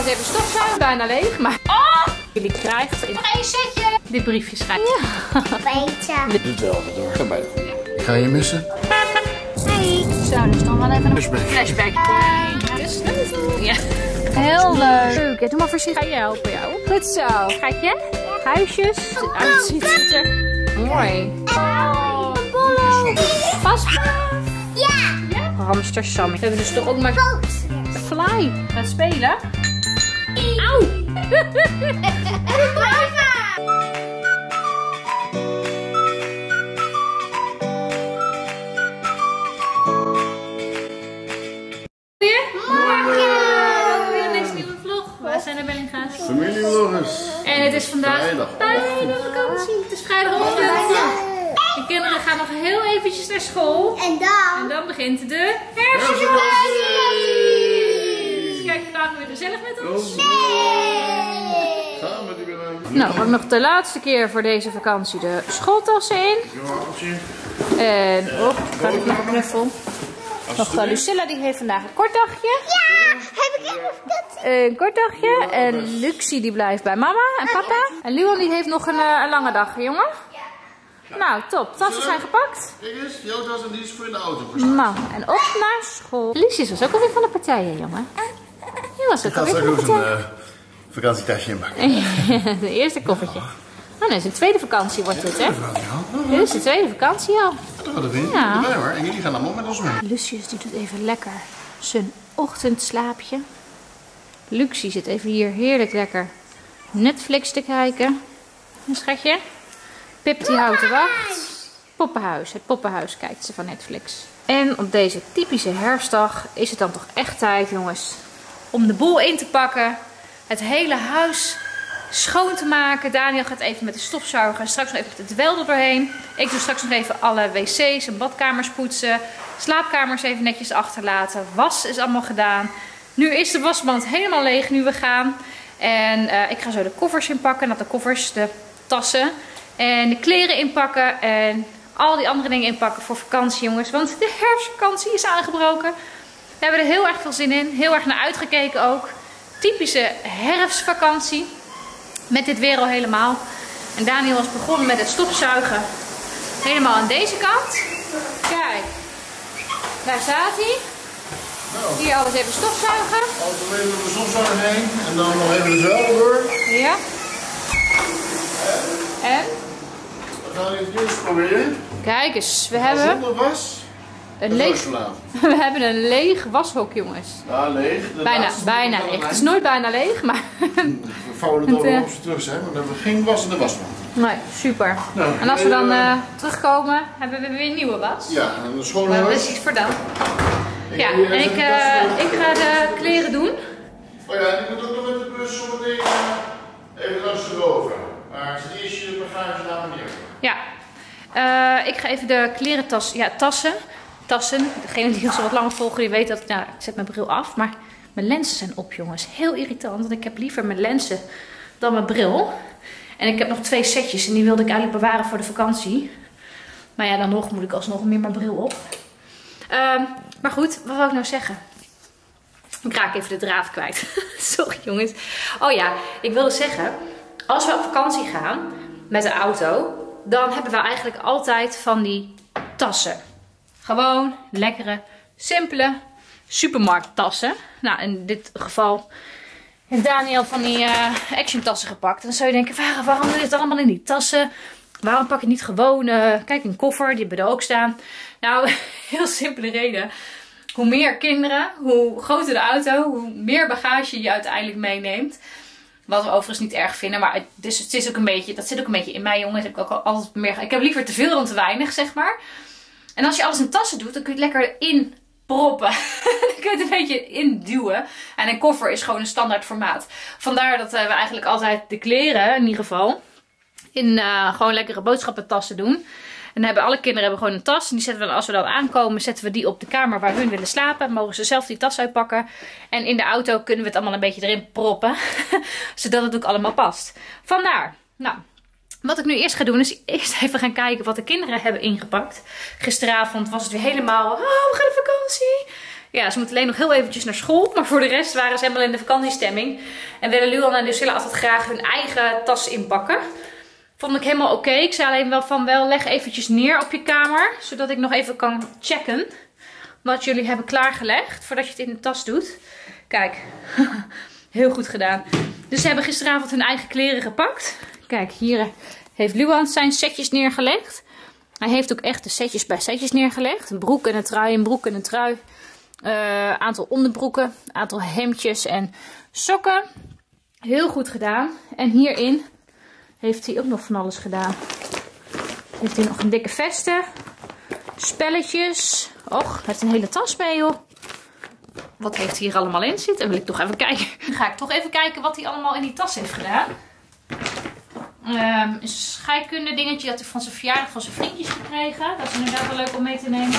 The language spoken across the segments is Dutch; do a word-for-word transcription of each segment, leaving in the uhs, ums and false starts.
alles even stofzuigen. Bijna leeg, maar... Oh! Jullie krijgen in één setje dit briefje schrijven. Ja. Beter. Doe het wel, door. Ga bij. Ik ga je missen. Hey. Zo, dus dan wel even een Flashback. flashback. Dus, ja. Heel leuk. Doe maar voorzichtig. Ga je helpen jou? Goed zo. Schatje. Huisjes. Het uitziet ziet er mooi. Oh. Bollen. Vast. Ja. Hamster Sammy. We hebben dus toch ook maar Boot. Fly. Gaan spelen. Auw. Familievloggers. En het is vandaag Vrijdag. bijna vakantie. Het is vrijdagochtend. De kinderen gaan nog heel eventjes naar school. En dan? En dan begint de herfstvakantie. Dus kijk vandaag weer gezellig met ons. Nee. Gaan we die binnen. Nou, ook nog de laatste keer voor deze vakantie de schooltassen in. En op, ga ik nog knuffel. Nog uh, Lucilla die heeft vandaag een kort dagje. Ja, heb ik helemaal vakantie. Een kort dagje. En Luxie die blijft bij mama en papa. En Luan die heeft nog een, uh, een lange dag, jongen. Nou, top. Tassen zijn gepakt. Kijk eens, jouw tas en die is voor in de auto. Nou, en op naar school. Lucius was ook alweer van de partijen, jongen. Die was ook Ik ga alweer straks van de ook zo'n partijen. uh, vakantietasje inpakken. De eerste koffertje. Oh nee, het is de tweede vakantie wordt dit, hè? Dit is de tweede vakantie al. Dat gaat erin. Ja. Erbij hoor. En jullie gaan allemaal met ons mee. Lucius die doet even lekker zijn ochtendslaapje. Luxie zit even hier heerlijk lekker Netflix te kijken. Een schatje. Pip die houdt de wacht. Poppenhuis. Het poppenhuis kijkt ze van Netflix. En op deze typische herfstdag is het dan toch echt tijd, jongens, om de boel in te pakken. Het hele huis schoon te maken. Daniel gaat even met de stofzuiger. Straks nog even met het wel er doorheen. Ik doe straks nog even alle wc's en badkamers poetsen. Slaapkamers even netjes achterlaten. Was is allemaal gedaan. Nu is de wasmand helemaal leeg nu we gaan. En uh, ik ga zo de koffers inpakken. Nou, de koffers, de tassen. En de kleren inpakken. En al die andere dingen inpakken voor vakantie, jongens. Want de herfstvakantie is aangebroken. We hebben er heel erg veel zin in. Heel erg naar uitgekeken ook. Typische herfstvakantie. Met dit weer al helemaal. En Daniel was begonnen met het stofzuigen. Helemaal aan deze kant. Kijk. Daar staat hij. Hier alles even stofzuigen. Altijd even door de stofzuiger heen. En dan nog even de zuil door. Ja. En? We gaan even eerst proberen. Kijk eens. We hebben Zonder was. een leeg, we hebben een leeg washok, jongens. Ja, leeg. De Bijna, laatste bijna van de leeg. Het is lijn. nooit bijna leeg, maar... We vouwen het Het, over uh, op ze terug zijn, maar dan hebben we geen was in de wasmand. Nee, super. Nou, En als we dan uh, uh, terugkomen, hebben we weer een nieuwe was. Ja, en de schone Maar dat huis. is iets voor dan. En Ja, jullie en ik, zetten uh, tassen door. ik ga de kleren doen. Oh ja, en ik moet ook nog met de bus zometeen uh, even langs de boven. Maar het is eerst je bagage naar beneden. Ja, uh, ik ga even de klerentas, ja, tassen, tassen. Degene die ons al wat langer volgen, die weet dat ik, nou, ik zet mijn bril af, maar mijn lenzen zijn op, jongens. Heel irritant, want ik heb liever mijn lenzen dan mijn bril. En ik heb nog twee setjes en die wilde ik eigenlijk bewaren voor de vakantie. Maar ja, dan nog moet ik alsnog meer mijn bril op. Uh, maar goed, wat wil ik nou zeggen? Ik raak even de draad kwijt. Sorry, jongens. Oh ja, ik wilde zeggen, als we op vakantie gaan met de auto, dan hebben we eigenlijk altijd van die tassen. Gewoon lekkere, simpele supermarkttassen. Nou, in dit geval heeft Daniel van die uh, action tassen gepakt. En dan zou je denken, waarom, waarom is het allemaal in die tassen? Waarom pak je niet gewoon, uh, kijk, een koffer, die hebben er ook staan. Nou, heel simpele reden. Hoe meer kinderen, hoe groter de auto, hoe meer bagage je uiteindelijk meeneemt. Wat we overigens niet erg vinden, maar het is, het is ook een beetje, dat zit ook een beetje in mij, jongens. Heb ik, ook altijd meer, ik heb liever te veel dan te weinig, zeg maar. En als je alles in tassen doet, dan kun je het lekker in proppen. Dan kun je het een beetje induwen. En een koffer is gewoon een standaard formaat. Vandaar dat uh, we eigenlijk altijd de kleren, in ieder geval, in uh, gewoon lekkere boodschappentassen doen. En dan hebben alle kinderen hebben gewoon een tas. En die zetten we dan, als we dan aankomen, zetten we die op de kamer waar hun willen slapen. Mogen ze zelf die tas uitpakken. En in de auto kunnen we het allemaal een beetje erin proppen. Zodat het ook allemaal past. Vandaar. Nou, wat ik nu eerst ga doen is eerst even gaan kijken wat de kinderen hebben ingepakt. Gisteravond was het weer helemaal, oh, we gaan op vakantie. Ja, ze moeten alleen nog heel eventjes naar school. Maar voor de rest waren ze helemaal in de vakantiestemming. En willen Luan en Lucilla altijd graag hun eigen tas inpakken. Vond ik helemaal oké. Okay. Ik zei alleen wel van wel leg eventjes neer op je kamer. Zodat ik nog even kan checken wat jullie hebben klaargelegd. Voordat je het in de tas doet. Kijk, heel goed gedaan. Dus ze hebben gisteravond hun eigen kleren gepakt. Kijk, hier heeft Luan zijn setjes neergelegd. Hij heeft ook echt de setjes bij setjes neergelegd. Een broek en een trui, een broek en een trui. Uh, aantal onderbroeken, aantal hemdjes en sokken. Heel goed gedaan. En hierin heeft hij ook nog van alles gedaan. Heeft hij nog een dikke vesten. Spelletjes. Och, hij heeft een hele tas mee, joh. Wat heeft hij hier allemaal in zitten? Dan wil ik toch even kijken. Dan ga ik toch even kijken wat hij allemaal in die tas heeft gedaan. Um, een scheikunde dingetje dat hij van zijn verjaardag van zijn vriendjes gekregen. Dat is inderdaad wel leuk om mee te nemen.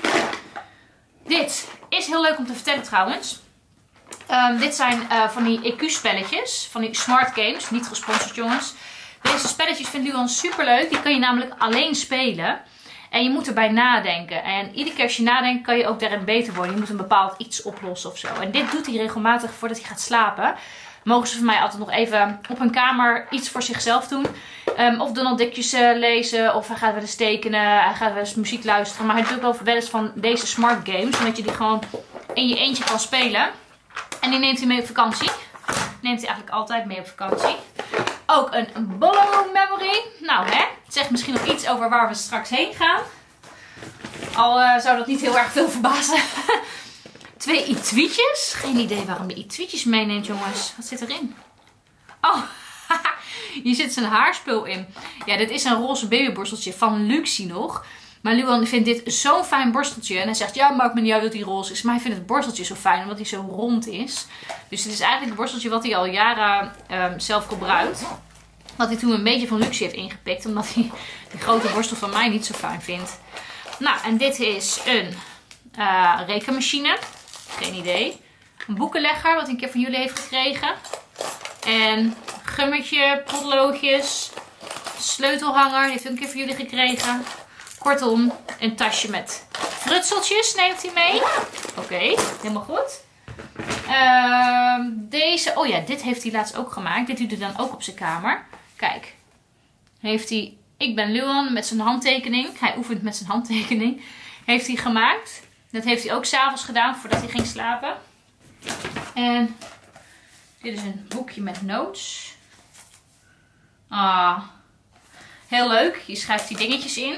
Dit is heel leuk om te vertellen trouwens. Um, dit zijn uh, van die E Q-spelletjes. Van die smart games. Niet gesponsord, jongens. Deze spelletjes vindt Luan super leuk. Die kan je namelijk alleen spelen. En je moet erbij nadenken. En iedere keer als je nadenkt kan je ook daarin beter worden. Je moet een bepaald iets oplossen of zo. En dit doet hij regelmatig voordat hij gaat slapen. Mogen ze van mij altijd nog even op hun kamer iets voor zichzelf doen. Um, of Donald Duckjes uh, lezen. Of hij gaat wel eens tekenen. Hij gaat wel eens muziek luisteren. Maar hij doet ook wel eens van deze smart games. Zodat je die gewoon in je eentje kan spelen. En die neemt hij mee op vakantie. Neemt hij eigenlijk altijd mee op vakantie. Ook een Bollo memory. Nou hè. Het zegt misschien nog iets over waar we straks heen gaan. Al uh, zou dat niet heel erg veel verbazen. Twee i-tweetjes. Geen idee waarom de i-tweetjes meeneemt, jongens. Wat zit erin? Oh, hier zit zijn haarspul in. Ja, dit is een roze babyborsteltje van Luxie nog. Maar Luan vindt dit zo'n fijn borsteltje. En hij zegt, ja, maakt me niet uit dat hij roze is. Maar hij vindt het borsteltje zo fijn, omdat hij zo rond is. Dus dit is eigenlijk het borsteltje wat hij al jaren um, zelf gebruikt. Wat hij toen een beetje van Luxie heeft ingepikt. Omdat hij die grote borstel van mij niet zo fijn vindt. Nou, en dit is een uh, rekenmachine. Geen idee. Een boekenlegger, wat hij een keer van jullie heeft gekregen. En gummetje, potloodjes. Sleutelhanger, die heeft hij een keer van jullie gekregen. Kortom, een tasje met frutseltjes neemt hij mee. Oké, okay, helemaal goed. Uh, deze, oh ja, dit heeft hij laatst ook gemaakt. Dit doet hij dan ook op zijn kamer. Kijk, heeft hij, ik ben Luan met zijn handtekening. Hij oefent met zijn handtekening. Heeft hij gemaakt. Dat heeft hij ook 's avonds gedaan voordat hij ging slapen. En dit is een boekje met notes. Ah, heel leuk. Hier schrijft hij dingetjes in.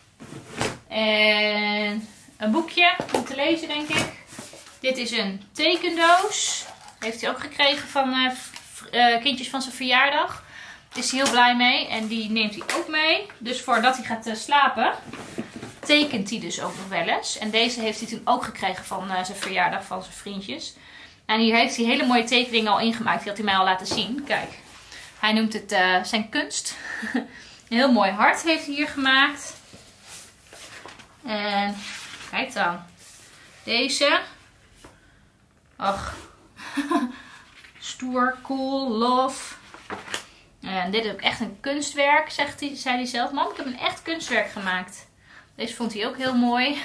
En een boekje om te lezen, denk ik. Dit is een tekendoos. Heeft hij ook gekregen van uh, uh, kindjes van zijn verjaardag. Daar is hij heel blij mee. En die neemt hij ook mee. Dus voordat hij gaat uh, slapen, tekent hij dus ook nog wel eens. En deze heeft hij toen ook gekregen van uh, zijn verjaardag van zijn vriendjes. En hier heeft hij hele mooie tekeningen al ingemaakt. Die had hij mij al laten zien. Kijk, hij noemt het uh, zijn kunst. Een heel mooi hart heeft hij hier gemaakt. En kijk dan. Deze. Ach. Stoer, cool, love. En dit is ook echt een kunstwerk, zegt hij, zei hij zelf. Mam, ik heb een echt kunstwerk gemaakt. Deze vond hij ook heel mooi.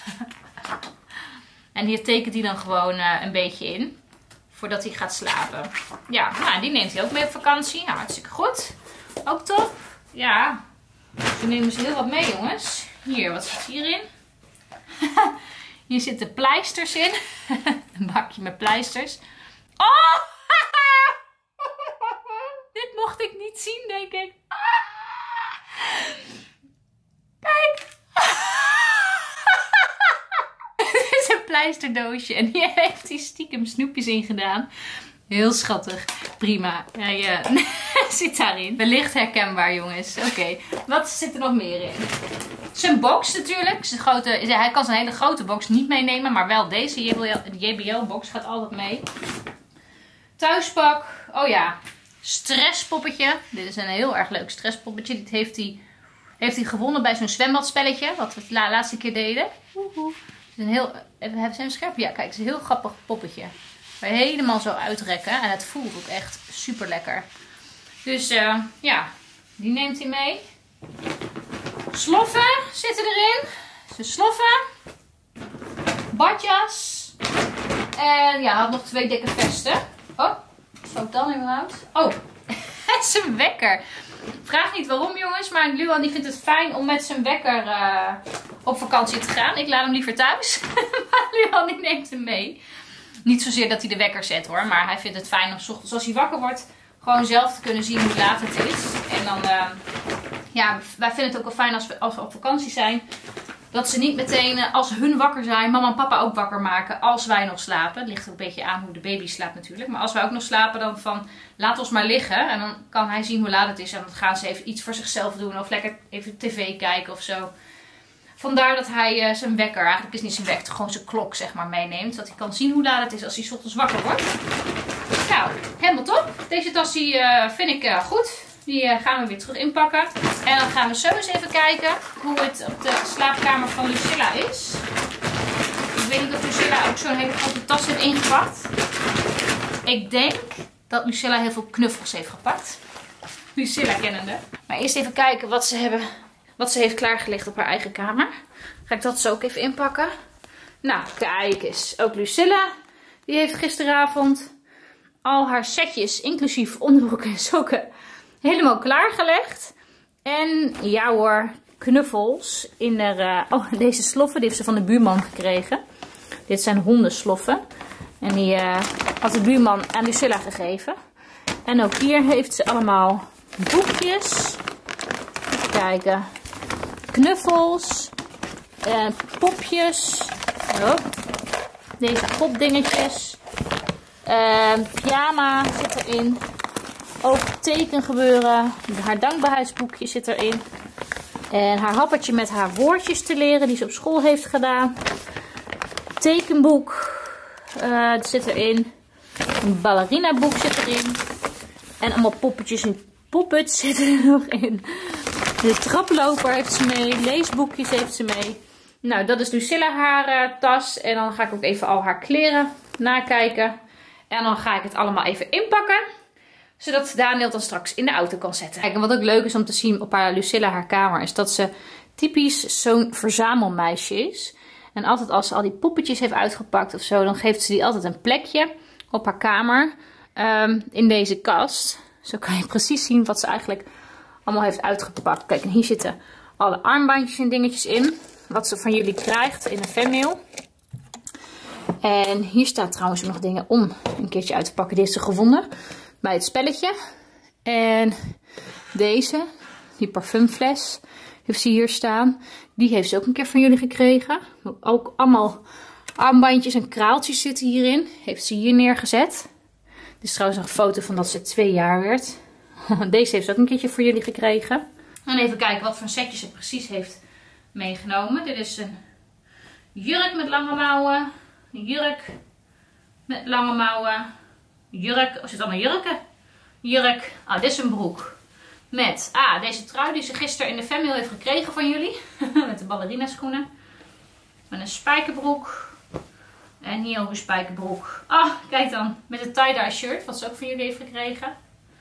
En hier tekent hij dan gewoon uh, een beetje in. Voordat hij gaat slapen. Ja, nou, die neemt hij ook mee op vakantie. Nou, hartstikke goed. Ook top. Ja. Zo nemen ze heel wat mee, jongens. Hier, wat zit hierin? Hier zitten pleisters in. Een bakje met pleisters. Oh! Dit mocht ik niet zien, denk ik. Kijk. Dit is een pleisterdoosje. En hier heeft hij stiekem snoepjes in gedaan. Heel schattig. Prima. Hij uh, zit daarin. Wellicht herkenbaar, jongens. Oké. Okay. Wat zit er nog meer in? Zijn box natuurlijk. Zijn grote, hij kan zijn hele grote box niet meenemen. Maar wel deze J B L-box gaat altijd mee. Thuispak. Oh ja. Stresspoppetje. Dit is een heel erg leuk stresspoppetje. Dit heeft hij, heeft hij gewonnen bij zo'n zwembadspelletje. Wat we de laatste keer deden. Woehoe. Het is een heel... Zijn we scherp? Ja, kijk. Het is een heel grappig poppetje. Waar je helemaal zo uitrekken. En het voelt ook echt super lekker. Dus uh, ja. Die neemt hij mee. Sloffen zitten erin. Zijn sloffen. Badjas. En ja, hij had nog twee dikke vesten. Oh, zou ik dan überhaupt? Oh, het is een wekker. Vraag niet waarom jongens, maar Luan die vindt het fijn om met zijn wekker uh, op vakantie te gaan. Ik laat hem liever thuis, maar Luan die neemt hem mee. Niet zozeer dat hij de wekker zet hoor, maar hij vindt het fijn om 's ochtends als hij wakker wordt gewoon zelf te kunnen zien hoe laat het is. En dan, uh, ja, wij vinden het ook wel fijn als we, als we op vakantie zijn. Dat ze niet meteen, uh, als hun wakker zijn, mama en papa ook wakker maken als wij nog slapen. Het ligt ook een beetje aan hoe de baby slaapt natuurlijk. Maar als wij ook nog slapen, dan van, laat ons maar liggen. En dan kan hij zien hoe laat het is. En dan gaan ze even iets voor zichzelf doen. Of lekker even tv kijken of zo. Vandaar dat hij uh, zijn wekker, eigenlijk is niet zijn wekker, gewoon zijn klok zeg maar meeneemt. Zodat hij kan zien hoe laat het is als hij 's ochtends wakker wordt. Nou, helemaal top. Deze tas die, uh, vind ik uh, goed. Die uh, gaan we weer terug inpakken. En dan gaan we zo eens even kijken hoe het op de slaapkamer van Lucilla is. Ik weet niet of Lucilla ook zo'n hele grote tas heeft ingepakt. Ik denk dat Lucilla heel veel knuffels heeft gepakt. Lucilla kennende. Maar eerst even kijken wat ze, hebben, wat ze heeft klaargelegd op haar eigen kamer. Ga ik dat zo ook even inpakken. Nou, kijk eens. Ook Lucilla. Die heeft gisteravond al haar setjes, inclusief onderbroeken en sokken, helemaal klaargelegd. En ja hoor, knuffels in haar... Uh, oh, deze sloffen, die heeft ze van de buurman gekregen. Dit zijn hondensloffen. En die uh, had de buurman aan Lucilla gegeven. En ook hier heeft ze allemaal boekjes. Even kijken. Knuffels. Uh, popjes. Oh. Deze popdingetjes. Uh, pyjama zit erin. Ook tekengebeuren. Haar dankbaarheidsboekje zit erin. En haar happertje met haar woordjes te leren die ze op school heeft gedaan. Tekenboek uh, zit erin. Een ballerina boek zit erin. En allemaal poppetjes en poppets zitten er nog in. De traploper heeft ze mee. Leesboekjes heeft ze mee. Nou, dat is Lucilla haar uh, tas. En dan ga ik ook even al haar kleren nakijken. En dan ga ik het allemaal even inpakken. Zodat Daniel dan straks in de auto kan zetten. Kijk, en wat ook leuk is om te zien op haar Lucilla haar kamer. Is dat ze typisch zo'n verzamelmeisje is. En altijd als ze al die poppetjes heeft uitgepakt of zo. Dan geeft ze die altijd een plekje op haar kamer. Um, in deze kast. Zo kan je precies zien wat ze eigenlijk allemaal heeft uitgepakt. Kijk, en hier zitten alle armbandjes en dingetjes in. Wat ze van jullie krijgt in een fanmail. En hier staat trouwens nog dingen om een keertje uit te pakken. Die heeft ze gevonden bij het spelletje. En deze, die parfumfles, heeft ze hier staan. Die heeft ze ook een keer van jullie gekregen. Ook allemaal armbandjes en kraaltjes zitten hierin. Heeft ze hier neergezet. Dit is trouwens een foto van dat ze twee jaar werd. Deze heeft ze ook een keertje voor jullie gekregen. En even kijken wat voor setjes ze precies heeft meegenomen. Dit is een jurk met lange mouwen. Een jurk met lange mouwen. Jurk. Oh, zit allemaal jurken. Jurk. Ah, dit is een broek. Met, ah, deze trui die ze gisteren in de fanmail heeft gekregen van jullie. Met de ballerina schoenen. Met een spijkerbroek. En hier ook een spijkerbroek. Ah, kijk dan. Met een tie-dye shirt. Wat ze ook van jullie heeft gekregen.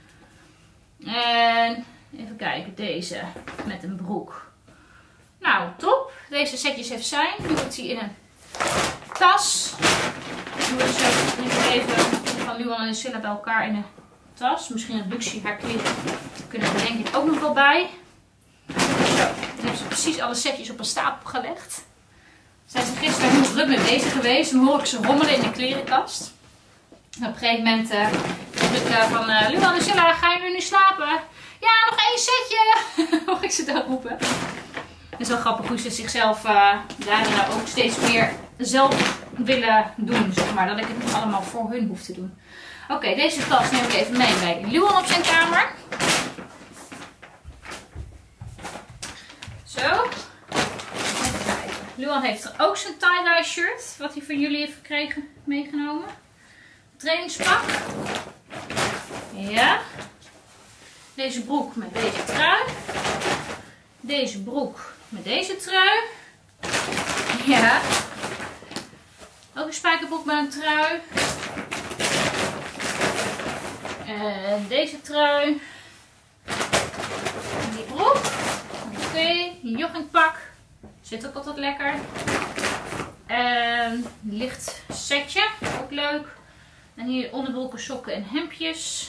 En even kijken. Deze. Met een broek. Nou, top. Deze setjes heeft zij. Nu moet hij in een tas. Nu moet ze even van Luan en Lucilla bij elkaar in een tas. Misschien een buxie, haar kleren kunnen er denk ik ook nog wel bij. Zo, dan hebben ze precies alle setjes op een stapel gelegd. Zijn ze gisteren heel druk mee bezig geweest. Dan hoor ik ze rommelen in de klerenkast. En op een gegeven moment uh, heb ik uh, van uh, Luan en Lucilla, ga je nu slapen? Ja, nog één setje! Hoor ik ze daar roepen. Het is wel grappig hoe ze zichzelf uh, daarin nou ook steeds meer zelf willen doen, zeg maar. Dat ik het niet allemaal voor hun hoef te doen. Oké, okay, deze tas neem ik even mee bij Luan op zijn kamer. Zo. Even kijken. Luan heeft er ook zijn tie-dye shirt, wat hij van jullie heeft gekregen, meegenomen. Trainingspak. Ja. Deze broek met deze trui. Deze broek met deze trui. Ja. Ook een spijkerbroek met een trui. En deze trui. En die broek. Oké, okay. Joggingpak. Zit ook altijd lekker. En licht setje, ook leuk. En hier onderbroeken, sokken en hemdjes.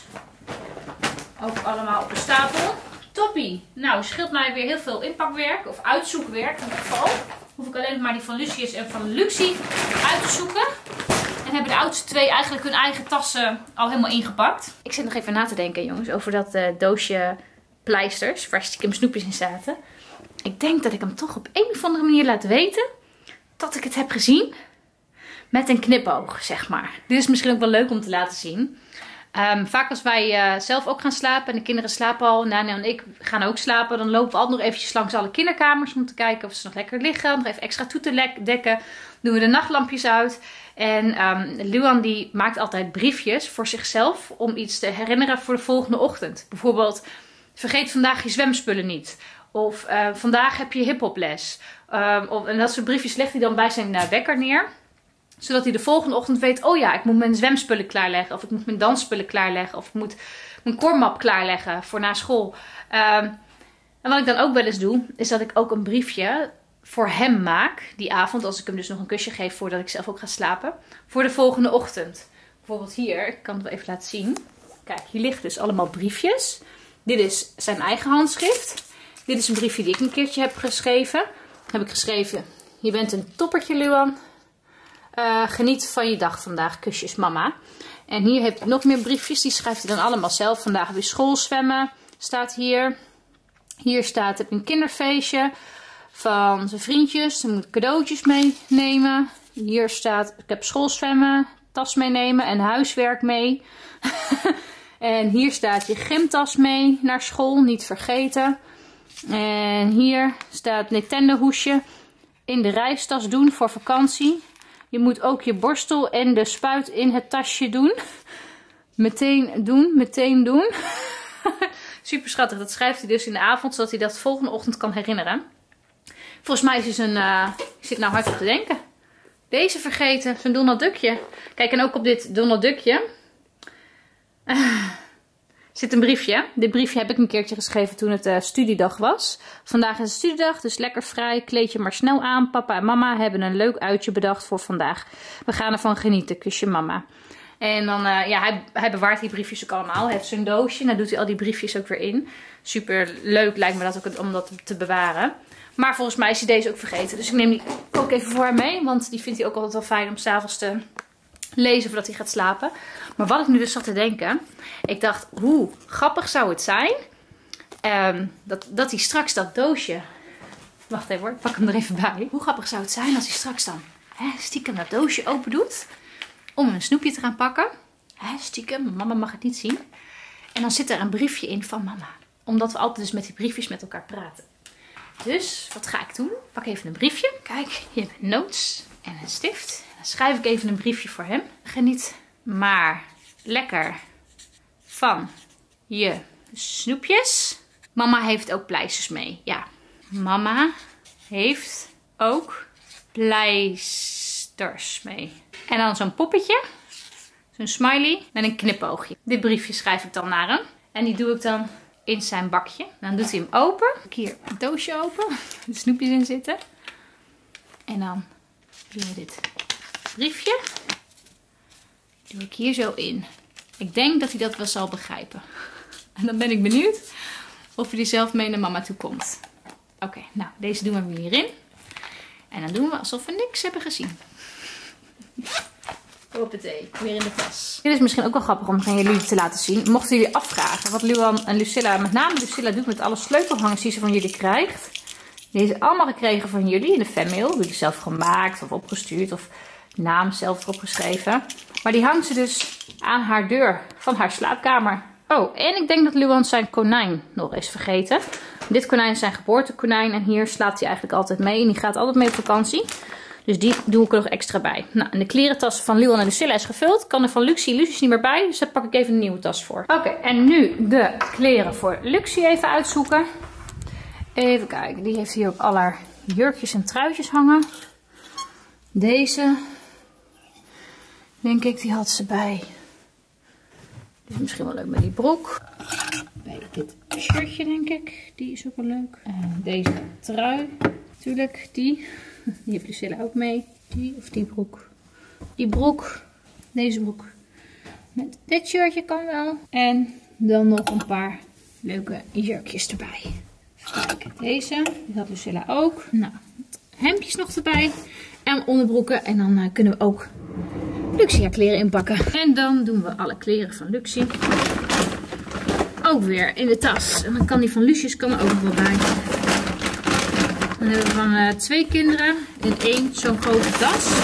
Ook allemaal op de stapel. Toppie! Nou, scheelt mij weer heel veel inpakwerk of uitzoekwerk in ieder geval. Hoef ik alleen nog maar die van Lucius en van Luxie uit te zoeken. En hebben de oudste twee eigenlijk hun eigen tassen al helemaal ingepakt. Ik zit nog even na te denken, jongens, over dat uh, doosje pleisters waar stiekem snoepjes in zaten. Ik denk dat ik hem toch op een of andere manier laat weten dat ik het heb gezien. Met een knipoog, zeg maar. Dit is misschien ook wel leuk om te laten zien. Um, vaak als wij uh, zelf ook gaan slapen en de kinderen slapen al, Nana en ik gaan ook slapen, dan lopen we altijd nog eventjes langs alle kinderkamers om te kijken of ze nog lekker liggen. Nog even extra toe te dekken. Doen we de nachtlampjes uit. En um, Luan die maakt altijd briefjes voor zichzelf om iets te herinneren voor de volgende ochtend. Bijvoorbeeld, vergeet vandaag je zwemspullen niet. Of uh, vandaag heb je hiphoples. Um, of, en dat soort briefjes legt hij dan bij zijn uh, wekker neer. Zodat hij de volgende ochtend weet, oh ja, ik moet mijn zwemspullen klaarleggen. Of ik moet mijn dansspullen klaarleggen. Of ik moet mijn koormap klaarleggen voor na school. Um, en wat ik dan ook wel eens doe, is dat ik ook een briefje voor hem maak. Die avond, als ik hem dus nog een kusje geef voordat ik zelf ook ga slapen. Voor de volgende ochtend. Bijvoorbeeld hier, ik kan het wel even laten zien. Kijk, hier liggen dus allemaal briefjes. Dit is zijn eigen handschrift. Dit is een briefje die ik een keertje heb geschreven. Heb ik geschreven, je bent een toppertje, Luan. Uh, geniet van je dag vandaag. Kusjes, mama. En hier heb ik nog meer briefjes. Die schrijft hij dan allemaal zelf. Vandaag weer schoolzwemmen. Staat hier. Hier staat, heb ik een kinderfeestje van zijn vriendjes. Dan moet ik cadeautjes meenemen. Hier staat, ik heb schoolzwemmen. Tas meenemen en huiswerk mee. En hier staat je gymtas mee naar school. Niet vergeten. En hier staat Nintendo hoesje in de reistas doen voor vakantie. Je moet ook je borstel en de spuit in het tasje doen. Meteen doen, meteen doen. Super schattig. Dat schrijft hij dus in de avond, zodat hij dat de volgende ochtend kan herinneren. Volgens mij is het een... Uh, ik zit nou hard op te denken. Deze vergeten, zo'n Donald Duckje. Kijk, en ook op dit Donald Duckje Uh, zit een briefje. Dit briefje heb ik een keertje geschreven toen het uh, studiedag was. Vandaag is het studiedag, dus lekker vrij. Kleed je maar snel aan. Papa en mama hebben een leuk uitje bedacht voor vandaag. We gaan ervan genieten. Kusje mama. En dan, uh, ja, hij, hij bewaart die briefjes ook allemaal. Hij heeft zo'n doosje en daar doet hij al die briefjes ook weer in. Super leuk lijkt me dat ook om dat te bewaren. Maar volgens mij is hij deze ook vergeten. Dus ik neem die ook even voor hem mee. Want die vindt hij ook altijd wel fijn om 's avonds te lezen voordat hij gaat slapen. Maar wat ik nu dus zat te denken. Ik dacht, hoe grappig zou het zijn. Um, dat, dat hij straks dat doosje. Wacht even hoor, ik pak hem er even bij. Hoe grappig zou het zijn als hij straks dan hè, stiekem dat doosje open doet. Om een snoepje te gaan pakken. Hè, stiekem, mama mag het niet zien. En dan zit er een briefje in van mama. Omdat we altijd dus met die briefjes met elkaar praten. Dus, wat ga ik doen? Ik pak even een briefje. Kijk, hier heb ik notes en een stift. Dan schrijf ik even een briefje voor hem. Geniet maar lekker van je snoepjes. Mama heeft ook pleisters mee. Ja, mama heeft ook pleisters mee. En dan zo'n poppetje. Zo'n smiley met een knipoogje. Dit briefje schrijf ik dan naar hem. En die doe ik dan in zijn bakje. Dan doet hij hem open. Hier het doosje open. De snoepjes in zitten. En dan doen we dit briefje. Doe ik hier zo in. Ik denk dat hij dat wel zal begrijpen. En dan ben ik benieuwd of hij die zelf mee naar mama toe komt. Oké, okay, nou deze doen we hierin. En dan doen we alsof we niks hebben gezien. Hoppatee, weer in de tas. Dit is misschien ook wel grappig om aan jullie te laten zien. Mochten jullie afvragen wat Luan en Lucilla, met name Lucilla, doet met alle sleutelhangers die ze van jullie krijgt. Deze allemaal gekregen van jullie in de fanmail. Jullie zelf gemaakt of opgestuurd of naam zelf erop geschreven. Maar die hangt ze dus aan haar deur van haar slaapkamer. Oh, en ik denk dat Luan zijn konijn nog is vergeten. Dit konijn is zijn geboortekonijn en hier slaapt hij eigenlijk altijd mee. En die gaat altijd mee op vakantie. Dus die doe ik er nog extra bij. Nou, en de klerentas van Luan en Lucilla is gevuld. Kan er van Luxie. Luxie is niet meer bij. Dus daar pak ik even een nieuwe tas voor. Oké, okay, en nu de kleren voor Luxie even uitzoeken. Even kijken. Die heeft hier op al haar jurkjes en truitjes hangen. Deze. Denk ik, die had ze bij. Die is misschien wel leuk bij die broek. Bij dit shirtje denk ik. Die is ook wel leuk. En deze trui. Natuurlijk, die. Die heeft Lucilla ook mee. Die of die broek. Die broek. Deze broek. Met dit shirtje kan wel. En dan nog een paar leuke jurkjes erbij. Even kijken. Deze. Die had Lucilla ook. Nou, hemdjes nog erbij. En onderbroeken. En dan uh, kunnen we ook Luxia kleren inpakken. En dan doen we alle kleren van Luxie ook weer in de tas. En dan kan die van Lucius kan er ook nog wel bij. Dan hebben we van uh, twee kinderen in één zo'n grote tas.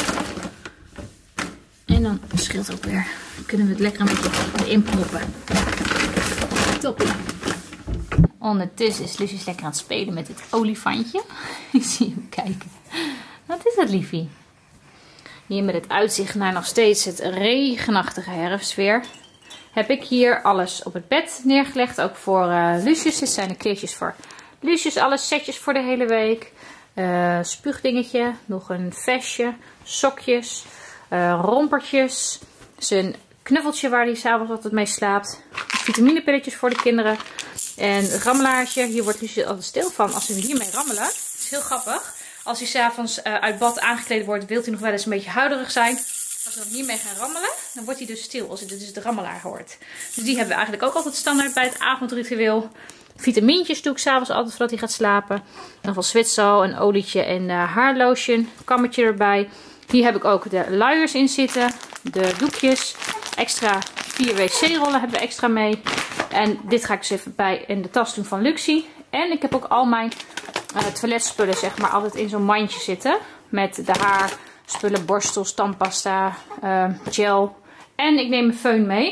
En dan scheelt ook weer. Dan kunnen we het lekker een beetje erin proppen. Toppie. Ondertussen is Lucius lekker aan het spelen met dit olifantje. Ik zie hem kijken. Wat is dat, liefie? Hier met het uitzicht naar nog steeds het regenachtige herfstweer. Heb ik hier alles op het bed neergelegd. Ook voor uh, Lucius. Dit zijn de kleertjes voor Lucius. Alle setjes voor de hele week. Uh, spuugdingetje. Nog een vestje. Sokjes. Uh, rompertjes. Zijn knuffeltje waar hij s'avonds altijd mee slaapt. Vitaminepilletjes voor de kinderen. En rammelaartje. Hier wordt Lucius altijd stil van als we hiermee rammelen. Dat is heel grappig. Als hij s'avonds uh, uit bad aangekleed wordt, wil hij nog wel eens een beetje huiderig zijn. Als we dan hiermee gaan rammelen, dan wordt hij dus stil als hij dus de rammelaar hoort. Dus die hebben we eigenlijk ook altijd standaard bij het avondritueel. Vitamintjes doe ik s'avonds altijd voordat hij gaat slapen. Dan van Zwitsal, een olietje en uh, haarlotion. Kammetje erbij. Hier heb ik ook de luiers in zitten. De doekjes. Extra vier wc-rollen hebben we extra mee. En dit ga ik dus even bij in de tas doen van Luxie. En ik heb ook al mijn uh, toiletspullen zeg maar altijd in zo'n mandje zitten. Met de haarspullen, borstels, tandpasta, uh, gel. En ik neem mijn föhn mee.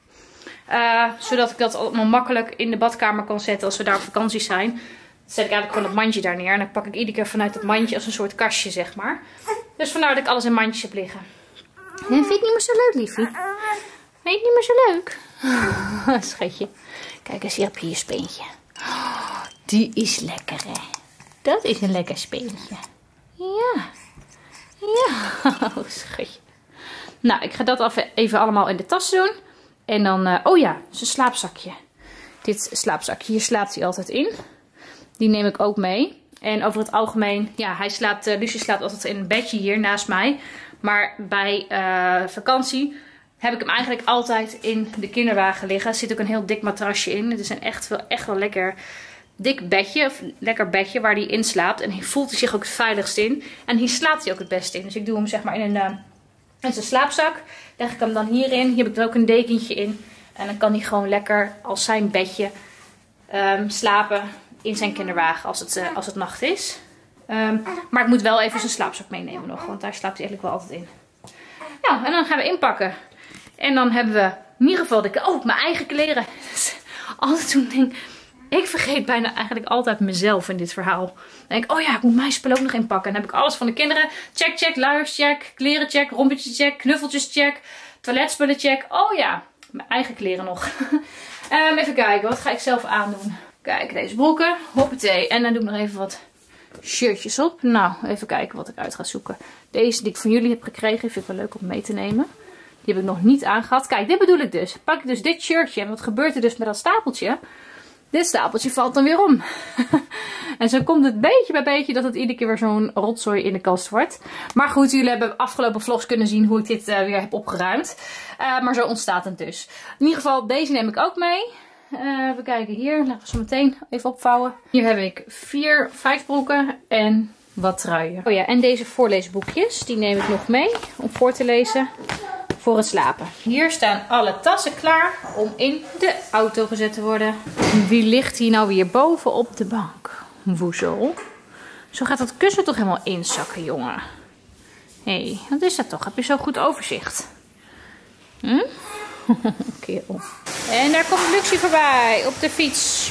Uh, zodat ik dat allemaal makkelijk in de badkamer kan zetten als we daar op vakantie zijn. Dan zet ik eigenlijk gewoon het mandje daar neer. En dan pak ik iedere keer vanuit het mandje als een soort kastje zeg maar. Dus vandaar dat ik alles in mandjes heb liggen. En vind je het niet meer zo leuk, liefie? Vind je het niet meer zo leuk? Schatje. Kijk eens, hier heb je je speentje. Oh, die is lekker, hè? Dat is een lekker speentje. Ja. Ja. Oh, schatje. Nou, ik ga dat even allemaal in de tas doen. En dan, uh, oh ja, zijn slaapzakje. Dit slaapzakje, hier slaapt hij altijd in. Die neem ik ook mee. En over het algemeen, ja, hij slaapt, uh, Lucius slaapt altijd in een bedje hier naast mij. Maar bij uh, vakantie heb ik hem eigenlijk altijd in de kinderwagen liggen. Er zit ook een heel dik matrasje in. Het is een echt wel, echt wel lekker dik bedje. Of lekker bedje waar hij in slaapt. En hier voelt hij zich ook het veiligst in. En hier slaapt hij ook het beste in. Dus ik doe hem zeg maar in, een, uh, in zijn slaapzak. Leg ik hem dan hierin. Hier heb ik er ook een dekentje in. En dan kan hij gewoon lekker als zijn bedje um, slapen in zijn kinderwagen als het, uh, als het nacht is. Um, maar ik moet wel even zijn slaapzak meenemen nog. Want daar slaapt hij eigenlijk wel altijd in. Nou, en dan gaan we inpakken. En dan hebben we in ieder geval de... Oh, mijn eigen kleren. Altijd zo'n ding. Ik vergeet bijna eigenlijk altijd mezelf in dit verhaal. Dan denk ik, oh ja, ik moet mijn spullen ook nog inpakken. En dan heb ik alles van de kinderen. Check, check, luiers, check, kleren, check, rompertjes, check, knuffeltjes, check, toiletspullen, check. Oh ja, mijn eigen kleren nog. um, even kijken, wat ga ik zelf aandoen? Kijk, deze broeken. Hoppatee. En dan doe ik nog even wat shirtjes op. Nou, even kijken wat ik uit ga zoeken. Deze die ik van jullie heb gekregen, vind ik wel leuk om mee te nemen. Die heb ik nog niet aangehad. Kijk, dit bedoel ik dus. Pak ik dus dit shirtje. En wat gebeurt er dus met dat stapeltje? Dit stapeltje valt dan weer om. En zo komt het beetje bij beetje dat het iedere keer weer zo'n rotzooi in de kast wordt. Maar goed, jullie hebben afgelopen vlogs kunnen zien hoe ik dit uh, weer heb opgeruimd. Uh, maar zo ontstaat het dus. In ieder geval, deze neem ik ook mee. Uh, even kijken hier. Laten we zo meteen even opvouwen. Hier heb ik vier, vijf broeken en wat truien. Oh ja, en deze voorleesboekjes. Die neem ik nog mee om voor te lezen voor het slapen. Hier staan alle tassen klaar om in de auto gezet te worden. Wie ligt hier nou weer boven op de bank? Woezel. Zo gaat dat kussen toch helemaal inzakken, jongen. Hé, hey, wat is dat toch? Heb je zo goed overzicht? Hm? Kerel. En daar komt Luxie voorbij op de fiets.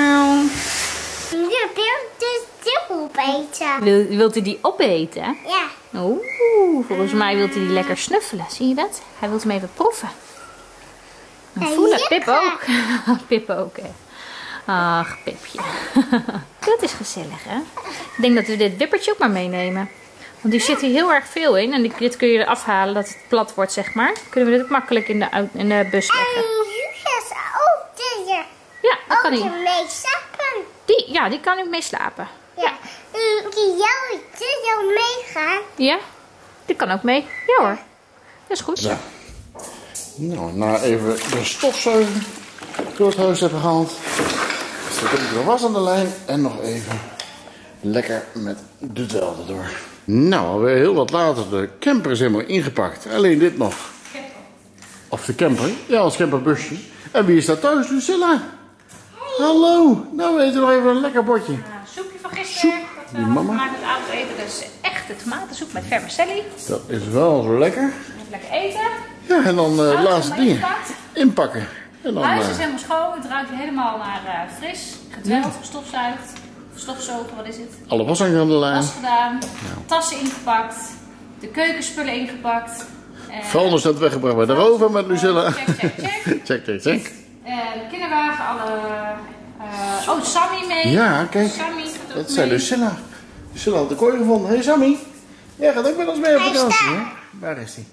Je wilt dus die opeten. Wil, wilt u die opeten? Ja. Oeh, volgens mij wilt hij die lekker snuffelen. Zie je dat? Hij wil hem even proeven. En voelen. Pip ook. Pip ook, hè. Ach, Pipje. Dat is gezellig, hè? Ik denk dat we dit wippertje ook maar meenemen. Want die zit hier heel erg veel in. En dit kun je eraf halen dat het plat wordt, zeg maar. Kunnen we dit ook makkelijk in de, in de bus leggen. En Lucas ook deze. Ja, dat kan hij. mee slapen. Die, ja, die kan ik mee slapen. Ja. Die jou, die jou meegaan. Ja? Die kan ook mee. Ja hoor. Dat is goed. Ja. Nou, na even de stofzuiger door het huis hebben gehaald. Zet ik de was aan de lijn en nog even lekker met de velden door. Nou, alweer heel wat later. De camper is helemaal ingepakt. Alleen dit nog. Of de camper. Ja, als camperbusje. En wie is dat thuis? Lucilla. Hallo. Nou, we eten nog even een lekker bordje. Uh, soepje van gisteren. Soep. Dat we Die mama. gemaakt met avondeten. Dat is echte tomatensoep met vermicelli. Dat is wel zo lekker. Even lekker eten. Ja, en dan de uh, laatste dingen. Ingepakt. Inpakken. En dan, Het huis uh, is helemaal schoon. Het ruikt helemaal naar uh, fris. Gedweld, gestofzuigd. Stofzogen, wat is het? alle was aan de lijn. Was gedaan. Ja. Tassen ingepakt. De keukenspullen ingepakt. Uh, Vuilnis net weggebracht bij de rover met Lucilla. Check, check, check. check, check, check. Uh, de kinderwagen, alle... Uh, oh, Sammy mee. Ja, kijk. Sammy gaat ook Dat mee. zei Lucilla. Lucilla had de kooi gevonden. Hé hey, Sammy. Jij gaat ook met ons mee op vakantie, hè? Waar is hij?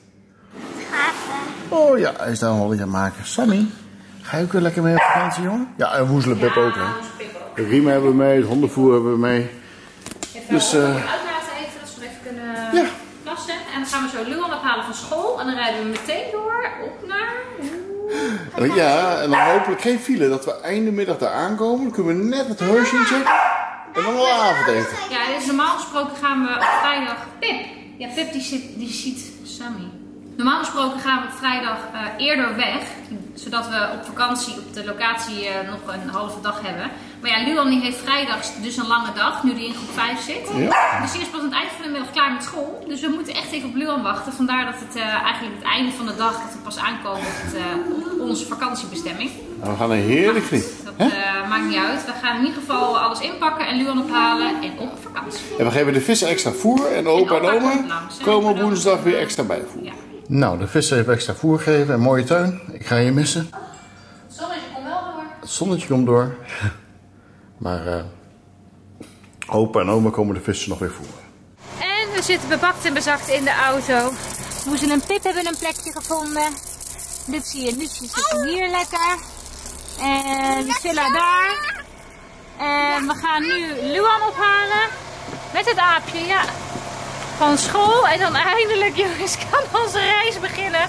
Oh ja, hij is daar een holletje aan het maken. Sammy, ga je ook weer lekker mee op vakantie, jongen? Ja, en woezelen Pip Ja, ook, hè? Pip ook. De riemen hebben we mee, het hondenvoer hebben we mee. Even Dus, uh, uh, uitlaten even, dat we even kunnen ja. plassen. En dan gaan we zo Luan ophalen van school. En dan rijden we meteen door op naar... En, ja, en dan hopelijk geen file. Dat we einde middag daar aankomen. Dan kunnen we net het huisje inchecken. En dan wel avondeten. Ja, dus normaal gesproken gaan we op vrijdag... Pip! Ja, Pip die, zit, die ziet Sammy. Normaal gesproken gaan we op vrijdag uh, eerder weg. Zodat we op vakantie op de locatie uh, nog een halve dag hebben. Maar ja, Luan die heeft vrijdag dus een lange dag. Nu die in groep vijf zit. Ja. Dus die is pas aan het eind van de middag klaar met school. Dus we moeten echt even op Luan wachten. Vandaar dat het uh, eigenlijk het einde van de dag dat we pas aankomen op, het, uh, op onze vakantiebestemming. Nou, we gaan een heerlijk vlieg. Dat uh, maakt niet uit. We gaan in ieder geval alles inpakken en Luan ophalen en op vakantie. En we geven de vissen extra voer. En opa en, opa oma komt langs, hè? komen Opa woensdag komt, weer uh, extra bijvoer. Ja. Nou, de vissen heeft extra voer gegeven. Een mooie tuin. Ik ga je missen. Het zonnetje komt wel door. Het zonnetje komt door. Maar uh, opa en oma komen de vissen nog weer voeren. En we zitten bebakt en bezakt in de auto. Moes en Pip hebben een plekje gevonden. Lucie en Lucie zitten hier lekker. En Lucilla daar. En we gaan nu Luan ophalen. Met het aapje, ja. Van school. En dan eindelijk, jongens, kan onze reis beginnen.